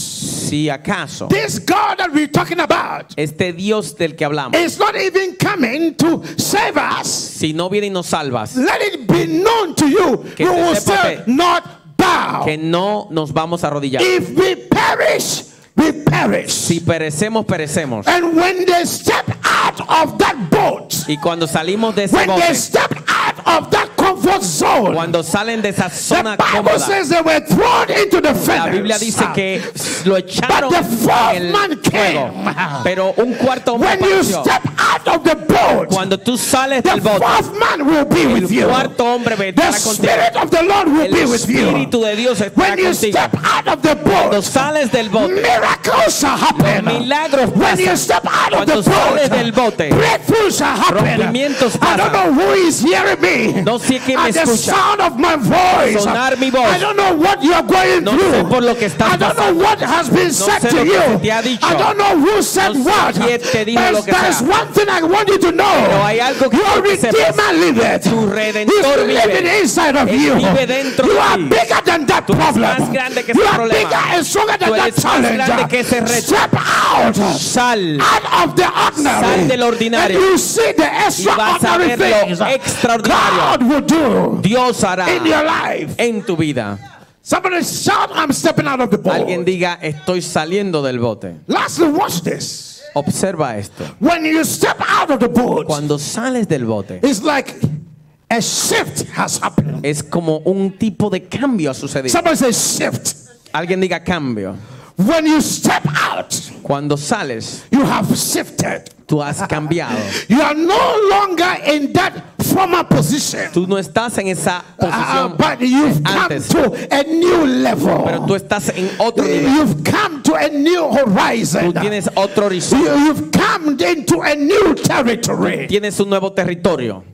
Speaker 2: Si acaso
Speaker 1: this God that we're talking about
Speaker 2: este Dios del que hablamos,
Speaker 1: is not even coming to save us,
Speaker 2: si no viene y nos salvas,
Speaker 1: let it be known to you,
Speaker 2: Que
Speaker 1: we
Speaker 2: se
Speaker 1: will
Speaker 2: sepa
Speaker 1: still
Speaker 2: que-
Speaker 1: not bow.
Speaker 2: que no nos vamos a arrodillar.
Speaker 1: If we perish, we perish.
Speaker 2: Si perecemos, perecemos.
Speaker 1: And when they step out of that boat,
Speaker 2: Y cuando salimos de ese
Speaker 1: when they
Speaker 2: bote,
Speaker 1: step out of that comfort zone,
Speaker 2: cuando salen de esa
Speaker 1: the
Speaker 2: zona
Speaker 1: Bible
Speaker 2: cómoda,
Speaker 1: says they were thrown into the
Speaker 2: la Biblia
Speaker 1: furnace.
Speaker 2: dice que lo echaron
Speaker 1: But the fourth
Speaker 2: en el
Speaker 1: man
Speaker 2: fuego.
Speaker 1: came.
Speaker 2: Pero un cuarto hombre
Speaker 1: When you
Speaker 2: apareció.
Speaker 1: step out of the boat,
Speaker 2: Cuando tú sales
Speaker 1: the
Speaker 2: del bote,
Speaker 1: fourth man will be
Speaker 2: el
Speaker 1: with you.
Speaker 2: cuarto hombre
Speaker 1: The
Speaker 2: vendrá contigo.
Speaker 1: Spirit of the Lord will
Speaker 2: El
Speaker 1: be with you.
Speaker 2: Espíritu de Dios estará
Speaker 1: When you
Speaker 2: contigo.
Speaker 1: step out of the
Speaker 2: Cuando
Speaker 1: boat,
Speaker 2: sales del bote,
Speaker 1: miracles shall happen.
Speaker 2: los milagros
Speaker 1: When you
Speaker 2: pasan.
Speaker 1: step out of
Speaker 2: Cuando
Speaker 1: the
Speaker 2: sales del
Speaker 1: boat,
Speaker 2: bote,
Speaker 1: breakthrough shall happen.
Speaker 2: rompimientos
Speaker 1: I don't
Speaker 2: pasan.
Speaker 1: know who is hearing me.
Speaker 2: No sé quién me
Speaker 1: At the
Speaker 2: escucha.
Speaker 1: sound of my voice,
Speaker 2: Sonar mi voz.
Speaker 1: I don't know what you are going
Speaker 2: No
Speaker 1: through.
Speaker 2: sé por lo que estás
Speaker 1: I don't know
Speaker 2: pasando.
Speaker 1: what has been said
Speaker 2: sé
Speaker 1: to
Speaker 2: lo que
Speaker 1: you.
Speaker 2: se te ha dicho.
Speaker 1: I don't know who said
Speaker 2: No sé
Speaker 1: what.
Speaker 2: quién te dijo lo que
Speaker 1: There's
Speaker 2: sea.
Speaker 1: one thing I want you to know.
Speaker 2: Pero hay algo que
Speaker 1: Your
Speaker 2: quiero que sepas.
Speaker 1: Redeemer liveth.
Speaker 2: Tu Redentor
Speaker 1: He's living
Speaker 2: vive.
Speaker 1: inside of
Speaker 2: Él
Speaker 1: you.
Speaker 2: vive dentro
Speaker 1: You
Speaker 2: de
Speaker 1: are
Speaker 2: ti.
Speaker 1: bigger than that
Speaker 2: Tú eres
Speaker 1: problem.
Speaker 2: más grande que
Speaker 1: You
Speaker 2: ese
Speaker 1: are
Speaker 2: problema.
Speaker 1: bigger and stronger than
Speaker 2: Tú
Speaker 1: that
Speaker 2: eres más grande
Speaker 1: challenge.
Speaker 2: que ese reto.
Speaker 1: Step out
Speaker 2: Sal
Speaker 1: of the ordinary.
Speaker 2: Sal del ordinario.
Speaker 1: And you see the
Speaker 2: y vas a
Speaker 1: extraordinary
Speaker 2: ver lo
Speaker 1: things
Speaker 2: extraordinario.
Speaker 1: God will do
Speaker 2: Dios hará
Speaker 1: in your life.
Speaker 2: en tu vida.
Speaker 1: Somebody shout, I'm stepping out of the
Speaker 2: Alguien
Speaker 1: boat.
Speaker 2: diga, estoy saliendo del bote.
Speaker 1: Lastly, watch this.
Speaker 2: Observa esto.
Speaker 1: When you step out of the boat,
Speaker 2: Cuando sales del bote,
Speaker 1: it's like a shift has happened.
Speaker 2: es como un tipo de cambio ha sucedido.
Speaker 1: Somebody say shift.
Speaker 2: Alguien diga cambio.
Speaker 1: When you step out,
Speaker 2: Cuando sales,
Speaker 1: you have shifted.
Speaker 2: tú has cambiado.
Speaker 1: You are no longer in that former position.
Speaker 2: Tú no estás en esa posición
Speaker 1: But you've come
Speaker 2: antes,
Speaker 1: to a new level.
Speaker 2: pero tú estás en otro nivel.
Speaker 1: You've come to a new horizon.
Speaker 2: Tú tienes otro horizonte.
Speaker 1: You've come into a new territory.
Speaker 2: Tienes un nuevo territorio.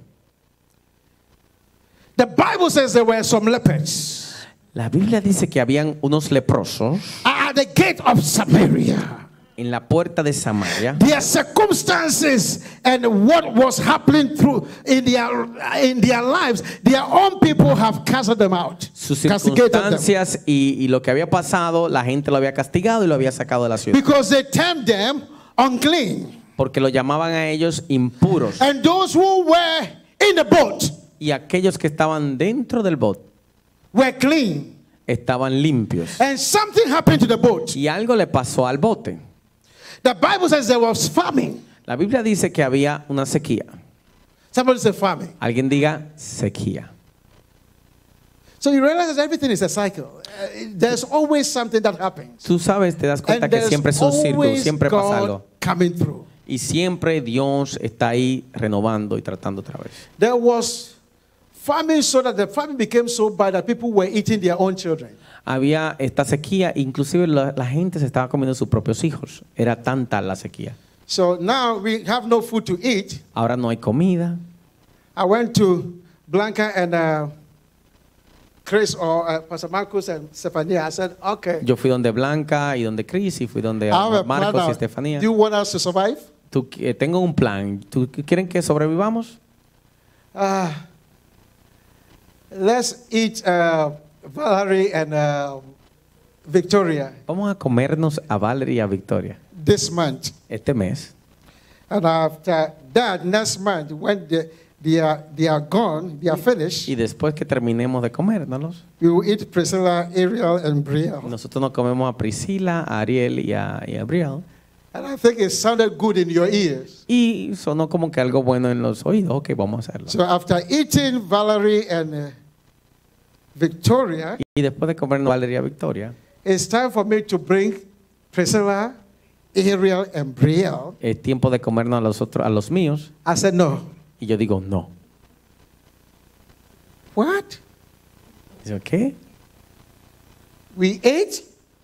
Speaker 1: The Bible says there were some lepers
Speaker 2: La Biblia dice que habían unos leprosos
Speaker 1: at the gate of Samaria.
Speaker 2: en la puerta de Samaria.
Speaker 1: Their circumstances and what was happening through in their lives, their own people have casted them out,
Speaker 2: Sus
Speaker 1: castigated them,
Speaker 2: circunstancias y lo que había pasado, la gente lo había castigado y lo había sacado de la ciudad.
Speaker 1: because they termed them unclean.
Speaker 2: Porque lo llamaban a ellos impuros.
Speaker 1: And those who were in the boat,
Speaker 2: Y aquellos que estaban dentro del bote
Speaker 1: were clean.
Speaker 2: estaban limpios.
Speaker 1: And something happened to the boat.
Speaker 2: Y algo le pasó al bote.
Speaker 1: The Bible says there was famine.
Speaker 2: La Biblia dice que había una sequía.
Speaker 1: Somebody say famine.
Speaker 2: Alguien diga sequía.
Speaker 1: So you realize that everything is a cycle. There's always something that happens.
Speaker 2: Tú sabes, te das cuenta
Speaker 1: And
Speaker 2: que
Speaker 1: there's
Speaker 2: siempre es un círculo,
Speaker 1: always
Speaker 2: siempre pasa algo.
Speaker 1: God coming through.
Speaker 2: Y siempre Dios está ahí renovando y tratando otra vez.
Speaker 1: There was famine, so that the famine became so bad that people were eating their own children.
Speaker 2: Había esta sequía, inclusive la gente se estaba comiendo sus propios hijos. Era tanta la sequía.
Speaker 1: So now we have no food to eat.
Speaker 2: Ahora no hay comida.
Speaker 1: I went to Blanca and Chris or Pastor Marcus and Stephania. I said, okay.
Speaker 2: Yo fui donde Blanca y donde Chris y fui donde
Speaker 1: I have a plan
Speaker 2: Marcos y
Speaker 1: now.
Speaker 2: Estefanía.
Speaker 1: Do you want us to survive?
Speaker 2: Tengo un plan. ¿Quieren que sobrevivamos?
Speaker 1: Let's eat Valerie and Victoria
Speaker 2: Vamos a comernos a Valerie y a Victoria
Speaker 1: this month.
Speaker 2: este mes.
Speaker 1: And after that, next month, when they are gone, they are finished,
Speaker 2: Y después que terminemos de comérnoslos,
Speaker 1: we will eat Priscilla, Ariel, and Brielle.
Speaker 2: nosotros nos comemos a Priscila, a Ariel y a Brielle.
Speaker 1: And I think it sounded good in your ears.
Speaker 2: Y sonó como que algo bueno en los oídos. Ok, vamos a hacerlo.
Speaker 1: So after eating Valerie and Victoria,
Speaker 2: Y después de comernos a Valerie y a Victoria,
Speaker 1: it's time for me to bring Priscilla, Ariel, and Brielle.
Speaker 2: es tiempo de comernos a los míos.
Speaker 1: I said, no.
Speaker 2: Y yo digo, no.
Speaker 1: What?
Speaker 2: Dice, ¿qué?
Speaker 1: We ate,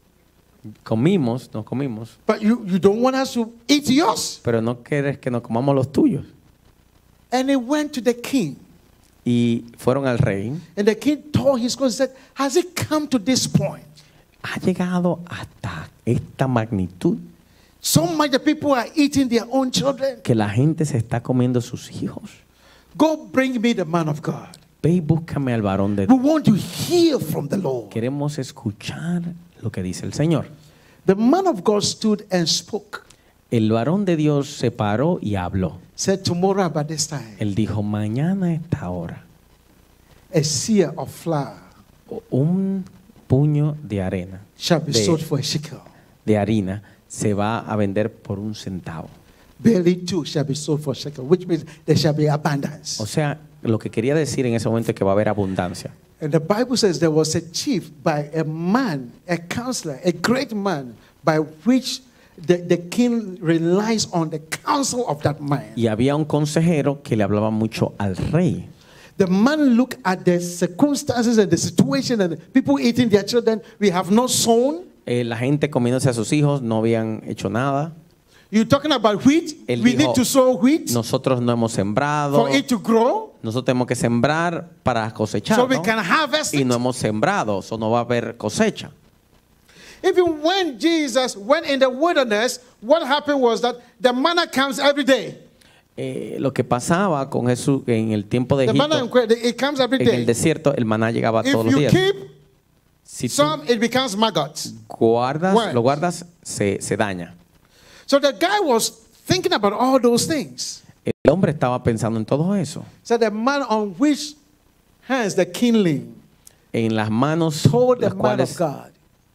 Speaker 2: Nos comimos,
Speaker 1: but you don't want us to eat yours.
Speaker 2: pero no quieres que nos comamos los tuyos.
Speaker 1: And it went to the king.
Speaker 2: Y fueron al rey.
Speaker 1: And the king told his coach, said, has it come to this point?
Speaker 2: Ha llegado hasta esta magnitud
Speaker 1: So much the people are eating their own children.
Speaker 2: que la gente se está comiendo sus hijos.
Speaker 1: Go bring me the man of God.
Speaker 2: Ve y búscame al varón de
Speaker 1: We
Speaker 2: Dios.
Speaker 1: want to hear from the Lord.
Speaker 2: Queremos escuchar lo que dice el Señor.
Speaker 1: The man of God stood and spoke.
Speaker 2: El varón de Dios se paró y habló.
Speaker 1: Said, tomorrow about this time,
Speaker 2: Él dijo, mañana a esta hora,
Speaker 1: a seah of flour
Speaker 2: un puño de arena,
Speaker 1: shall be
Speaker 2: de-
Speaker 1: sold for a shekel.
Speaker 2: de harina, se va a vender por 1 centavo.
Speaker 1: Barley too shall be sold for a shekel, which means there shall be abundance.
Speaker 2: O sea, lo que quería decir en ese momento es que va a haber abundancia.
Speaker 1: And the Bible says there was a chief by a man, a counselor, a great man, by which the king relies on the counsel of that man.
Speaker 2: Y había un consejero que le hablaba mucho al rey.
Speaker 1: The man looked at the circumstances and the situation and people eating their children. We have not sown.
Speaker 2: La gente comiéndose a sus hijos, no habían hecho nada.
Speaker 1: You're talking about wheat.
Speaker 2: Él
Speaker 1: We
Speaker 2: dijo,
Speaker 1: need to sow wheat
Speaker 2: Nosotros no hemos sembrado,
Speaker 1: for it to grow
Speaker 2: nosotros tenemos que sembrar para cosechar,
Speaker 1: so we
Speaker 2: ¿no?
Speaker 1: can harvest
Speaker 2: Y
Speaker 1: it.
Speaker 2: no hemos sembrado, eso no va a haber cosecha.
Speaker 1: Even when Jesus went in the wilderness, what happened was that the manna comes every day.
Speaker 2: Lo que pasaba con Jesús en el tiempo de
Speaker 1: The manna,
Speaker 2: Egipto,
Speaker 1: it comes every
Speaker 2: en el
Speaker 1: day.
Speaker 2: desierto, el maná llegaba
Speaker 1: If
Speaker 2: todos los
Speaker 1: you
Speaker 2: días.
Speaker 1: keep
Speaker 2: Si tú
Speaker 1: some, it becomes maggots.
Speaker 2: guardas, lo
Speaker 1: Worms.
Speaker 2: guardas, se daña.
Speaker 1: So the guy was thinking about all those things.
Speaker 2: El hombre estaba pensando en todo eso.
Speaker 1: So the man on which hands the king leaned
Speaker 2: En las manos
Speaker 1: told the
Speaker 2: las
Speaker 1: man of
Speaker 2: cuales
Speaker 1: God,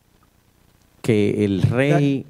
Speaker 2: que el rey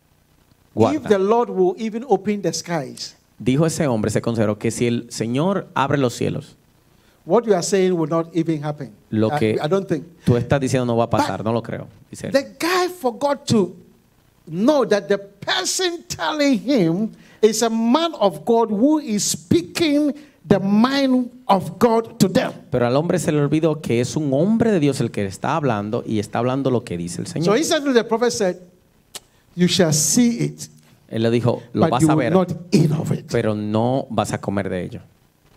Speaker 1: if the
Speaker 2: guarda.
Speaker 1: Lord will even open the skies,
Speaker 2: Dijo ese hombre, ese consejero, que si el Señor abre los cielos,
Speaker 1: what you are saying will not even happen.
Speaker 2: Lo que-
Speaker 1: I don't think.
Speaker 2: tú estás diciendo no va a pasar, no lo creo. Dice él.
Speaker 1: The guy forgot to know that the person telling him is a man of God who is speaking the mind of God to them.
Speaker 2: Pero al hombre se le olvidó que es un hombre de Dios el que está hablando y está hablando lo que dice el
Speaker 1: So
Speaker 2: Señor.
Speaker 1: instantly the prophet said, you shall see it,
Speaker 2: Él le dijo, lo
Speaker 1: but
Speaker 2: vas
Speaker 1: you
Speaker 2: a
Speaker 1: will
Speaker 2: ver,
Speaker 1: not eat of it.
Speaker 2: pero no vas a comer de ello.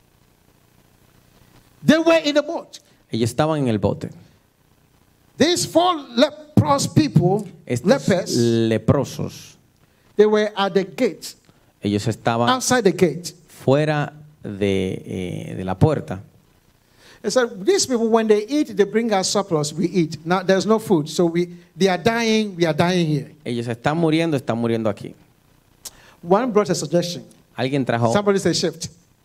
Speaker 1: They were in the boat.
Speaker 2: Ellos estaban en el bote.
Speaker 1: These 4 leprous people,
Speaker 2: Estos
Speaker 1: lepers,
Speaker 2: leprosos,
Speaker 1: they were at the gate,
Speaker 2: ellos estaban
Speaker 1: outside the gate.
Speaker 2: fuera de la puerta.
Speaker 1: They said, these people, when they eat, they bring us surplus, we eat. Now there's no food, so they are dying, we are dying here.
Speaker 2: Ellos están muriendo aquí.
Speaker 1: One brought a suggestion.
Speaker 2: Alguien trajo
Speaker 1: Somebody said shift.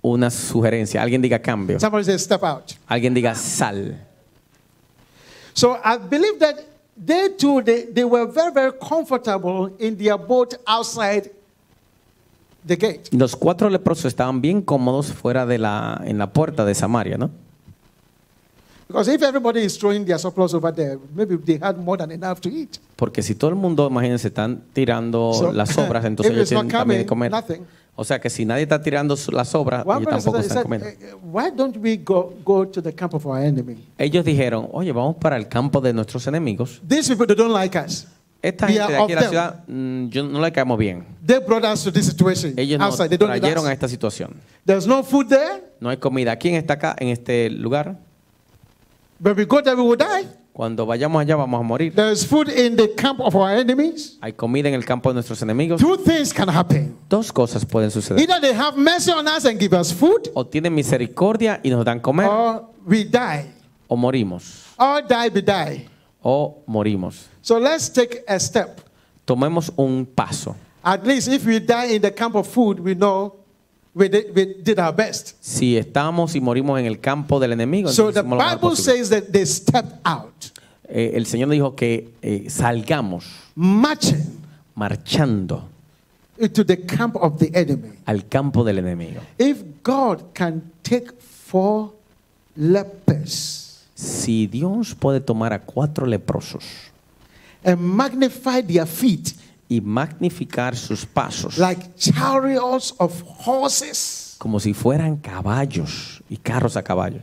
Speaker 2: una sugerencia. Alguien diga cambio.
Speaker 1: Somebody say step out.
Speaker 2: Alguien diga sal.
Speaker 1: So I believe that they too, they were very, very comfortable in their boat outside the gate.
Speaker 2: Los 4 leprosos estaban bien cómodos fuera en la puerta de Samaria, ¿no?
Speaker 1: Because if everybody is throwing their surplus over there, maybe they had more than enough to eat.
Speaker 2: Porque si todo el mundo, imagínense, están tirando
Speaker 1: So,
Speaker 2: las sobras, entonces
Speaker 1: if
Speaker 2: ellos
Speaker 1: it's not
Speaker 2: tienen también de
Speaker 1: coming,
Speaker 2: comer.
Speaker 1: nothing.
Speaker 2: O sea que si nadie está tirando las sobras,
Speaker 1: One
Speaker 2: ellos
Speaker 1: person
Speaker 2: tampoco
Speaker 1: said,
Speaker 2: están comiendo.
Speaker 1: why don't we go to the camp of our enemy?
Speaker 2: Ellos dijeron, oye, vamos para el campo de nuestros enemigos.
Speaker 1: These people, they don't like us.
Speaker 2: Esta
Speaker 1: We
Speaker 2: gente de
Speaker 1: are
Speaker 2: aquí de
Speaker 1: of
Speaker 2: la ciudad, yo no le caemos bien.
Speaker 1: They brought us to this situation
Speaker 2: Ellos nos
Speaker 1: outside. They don't need
Speaker 2: trajeron a
Speaker 1: us.
Speaker 2: esta situación.
Speaker 1: There's no food there.
Speaker 2: No hay comida. ¿Quién está acá en este lugar?
Speaker 1: When we go there, we will die.
Speaker 2: Cuando vayamos allá vamos a morir.
Speaker 1: There's food in the camp of our enemies.
Speaker 2: Hay comida en el campo de nuestros enemigos.
Speaker 1: 2 things can happen.
Speaker 2: 2 cosas pueden suceder.
Speaker 1: Either they have mercy on us and give us food,
Speaker 2: O tienen misericordia y nos dan comer,
Speaker 1: or we die.
Speaker 2: o morimos.
Speaker 1: Or die, we die.
Speaker 2: O morimos.
Speaker 1: So let's take a step.
Speaker 2: Tomemos un paso.
Speaker 1: At least if we die in the camp of food, we know we did our best.
Speaker 2: Si estamos y morimos en el campo del enemigo,
Speaker 1: So
Speaker 2: entonces
Speaker 1: the
Speaker 2: hicimos lo mejor
Speaker 1: Bible
Speaker 2: posible.
Speaker 1: says that they stepped out,
Speaker 2: El Señor dijo que salgamos
Speaker 1: marching
Speaker 2: marchando
Speaker 1: into the camp of the enemy.
Speaker 2: al campo del enemigo.
Speaker 1: If God can take 4 lepers
Speaker 2: Si Dios puede tomar a 4 leprosos
Speaker 1: and magnify their feet
Speaker 2: y magnificar sus pasos
Speaker 1: like chariots of horses,
Speaker 2: como si fueran caballos y carros a caballo,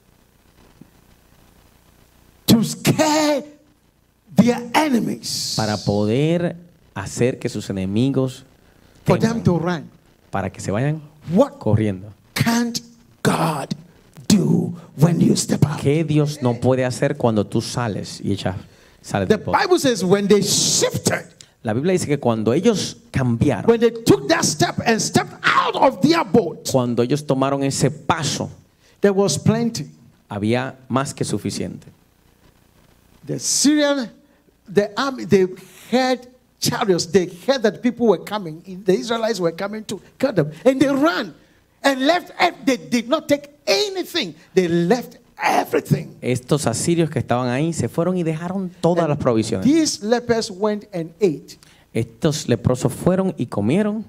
Speaker 1: to scare their enemies,
Speaker 2: para poder hacer que sus enemigos
Speaker 1: for them
Speaker 2: teman,
Speaker 1: to run.
Speaker 2: para que se vayan
Speaker 1: What
Speaker 2: corriendo.
Speaker 1: can't God do when you step out?
Speaker 2: ¿Qué Dios no puede hacer cuando tú sales sales
Speaker 1: The
Speaker 2: del pozo?
Speaker 1: Bible says when they shifted,
Speaker 2: La Biblia dice que cuando ellos cambiaron,
Speaker 1: when they took that step and stepped out of their boat,
Speaker 2: cuando ellos tomaron ese paso,
Speaker 1: there was plenty.
Speaker 2: había más que suficiente.
Speaker 1: The Syrian, the army, they had chariots. They heard that people were coming. The Israelites were coming to kill them. And they ran and left. They did not take anything. They left everything.
Speaker 2: Estos asirios que estaban ahí se fueron y dejaron todas las provisiones.
Speaker 1: These lepers went and ate.
Speaker 2: Estos leprosos fueron y comieron.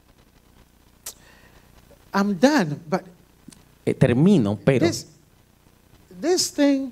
Speaker 1: I'm done. But
Speaker 2: Termino, pero
Speaker 1: this thing,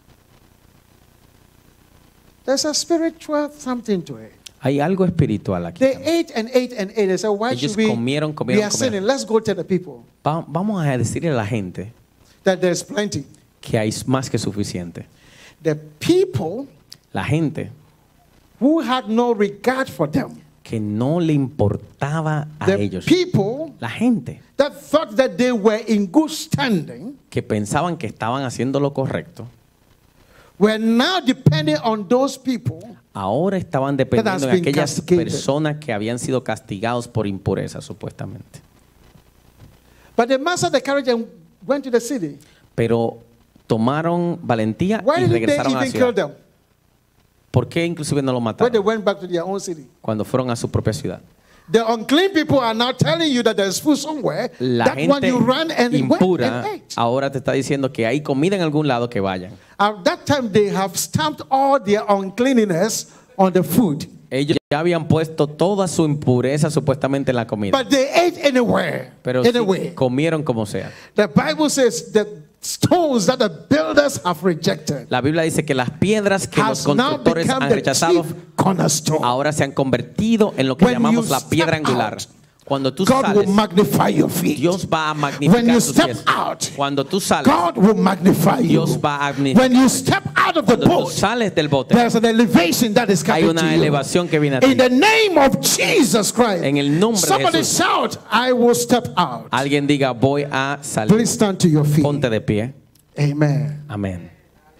Speaker 1: there's a spiritual something to it.
Speaker 2: hay algo espiritual aquí.
Speaker 1: They ate and ate and ate. They said, why
Speaker 2: Ellos
Speaker 1: should we?
Speaker 2: comieron,
Speaker 1: We are sinning. Let's go tell the people
Speaker 2: Vamos a decirle a la gente
Speaker 1: that there's plenty.
Speaker 2: que hay más que suficiente.
Speaker 1: The people
Speaker 2: La gente
Speaker 1: who had no regard for them.
Speaker 2: que no le importaba a
Speaker 1: The
Speaker 2: ellos.
Speaker 1: people
Speaker 2: La gente
Speaker 1: that thought that they were in good standing
Speaker 2: que pensaban que estaban haciendo lo correcto,
Speaker 1: were now depending on those people
Speaker 2: ahora estaban dependiendo
Speaker 1: has
Speaker 2: de
Speaker 1: been
Speaker 2: aquellas
Speaker 1: castigated.
Speaker 2: personas que habían sido castigados por impureza, supuestamente.
Speaker 1: But they mastered the courage and went to the city.
Speaker 2: Pero tomaron valentía
Speaker 1: Why
Speaker 2: y
Speaker 1: didn't they
Speaker 2: regresaron a la
Speaker 1: even kill
Speaker 2: ciudad.
Speaker 1: them
Speaker 2: ¿Por qué inclusive no lo
Speaker 1: when they
Speaker 2: mataron
Speaker 1: went back to their own city?
Speaker 2: cuando fueron a su propia ciudad?
Speaker 1: The unclean people are now telling you that there's food somewhere.
Speaker 2: La
Speaker 1: That one
Speaker 2: gente
Speaker 1: you ran and went
Speaker 2: impura
Speaker 1: and ate.
Speaker 2: ahora te está diciendo que hay comida en algún lado, que vayan.
Speaker 1: At that time, they have stamped all their uncleanliness on the food.
Speaker 2: Ellos ya habían puesto toda su impureza supuestamente en la comida,
Speaker 1: But they ate anywhere.
Speaker 2: pero sí
Speaker 1: Anyway.
Speaker 2: comieron como sea.
Speaker 1: The Bible says that stones that the builders have rejected
Speaker 2: La Biblia dice que las piedras que los
Speaker 1: has now
Speaker 2: constructores
Speaker 1: become
Speaker 2: han
Speaker 1: the
Speaker 2: rechazado
Speaker 1: chief cornerstone.
Speaker 2: ahora se han convertido en lo que
Speaker 1: When
Speaker 2: llamamos
Speaker 1: you
Speaker 2: la piedra
Speaker 1: step
Speaker 2: angular.
Speaker 1: out,
Speaker 2: Cuando tú
Speaker 1: God will
Speaker 2: sales,
Speaker 1: magnify your feet.
Speaker 2: Dios va a
Speaker 1: When
Speaker 2: magnificar
Speaker 1: you
Speaker 2: tus
Speaker 1: step
Speaker 2: pies.
Speaker 1: out,
Speaker 2: Cuando tú sales,
Speaker 1: God will magnify you.
Speaker 2: Dios va a magnificar.
Speaker 1: When you step out of the
Speaker 2: Cuando tú
Speaker 1: boat,
Speaker 2: sales del bote,
Speaker 1: there's an elevation that is
Speaker 2: hay
Speaker 1: coming to
Speaker 2: una
Speaker 1: you.
Speaker 2: elevación que viene a ti.
Speaker 1: In the name of Jesus Christ.
Speaker 2: En el nombre de
Speaker 1: Somebody
Speaker 2: Jesús.
Speaker 1: shout, I will step out.
Speaker 2: Alguien diga, voy a salir.
Speaker 1: Please stand to your feet.
Speaker 2: Ponte de pie.
Speaker 1: Amen.
Speaker 2: Amén.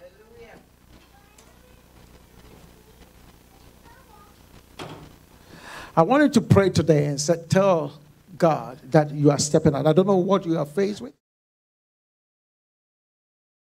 Speaker 1: I wanted to pray today and tell God that you are stepping out. I don't know what you are faced with.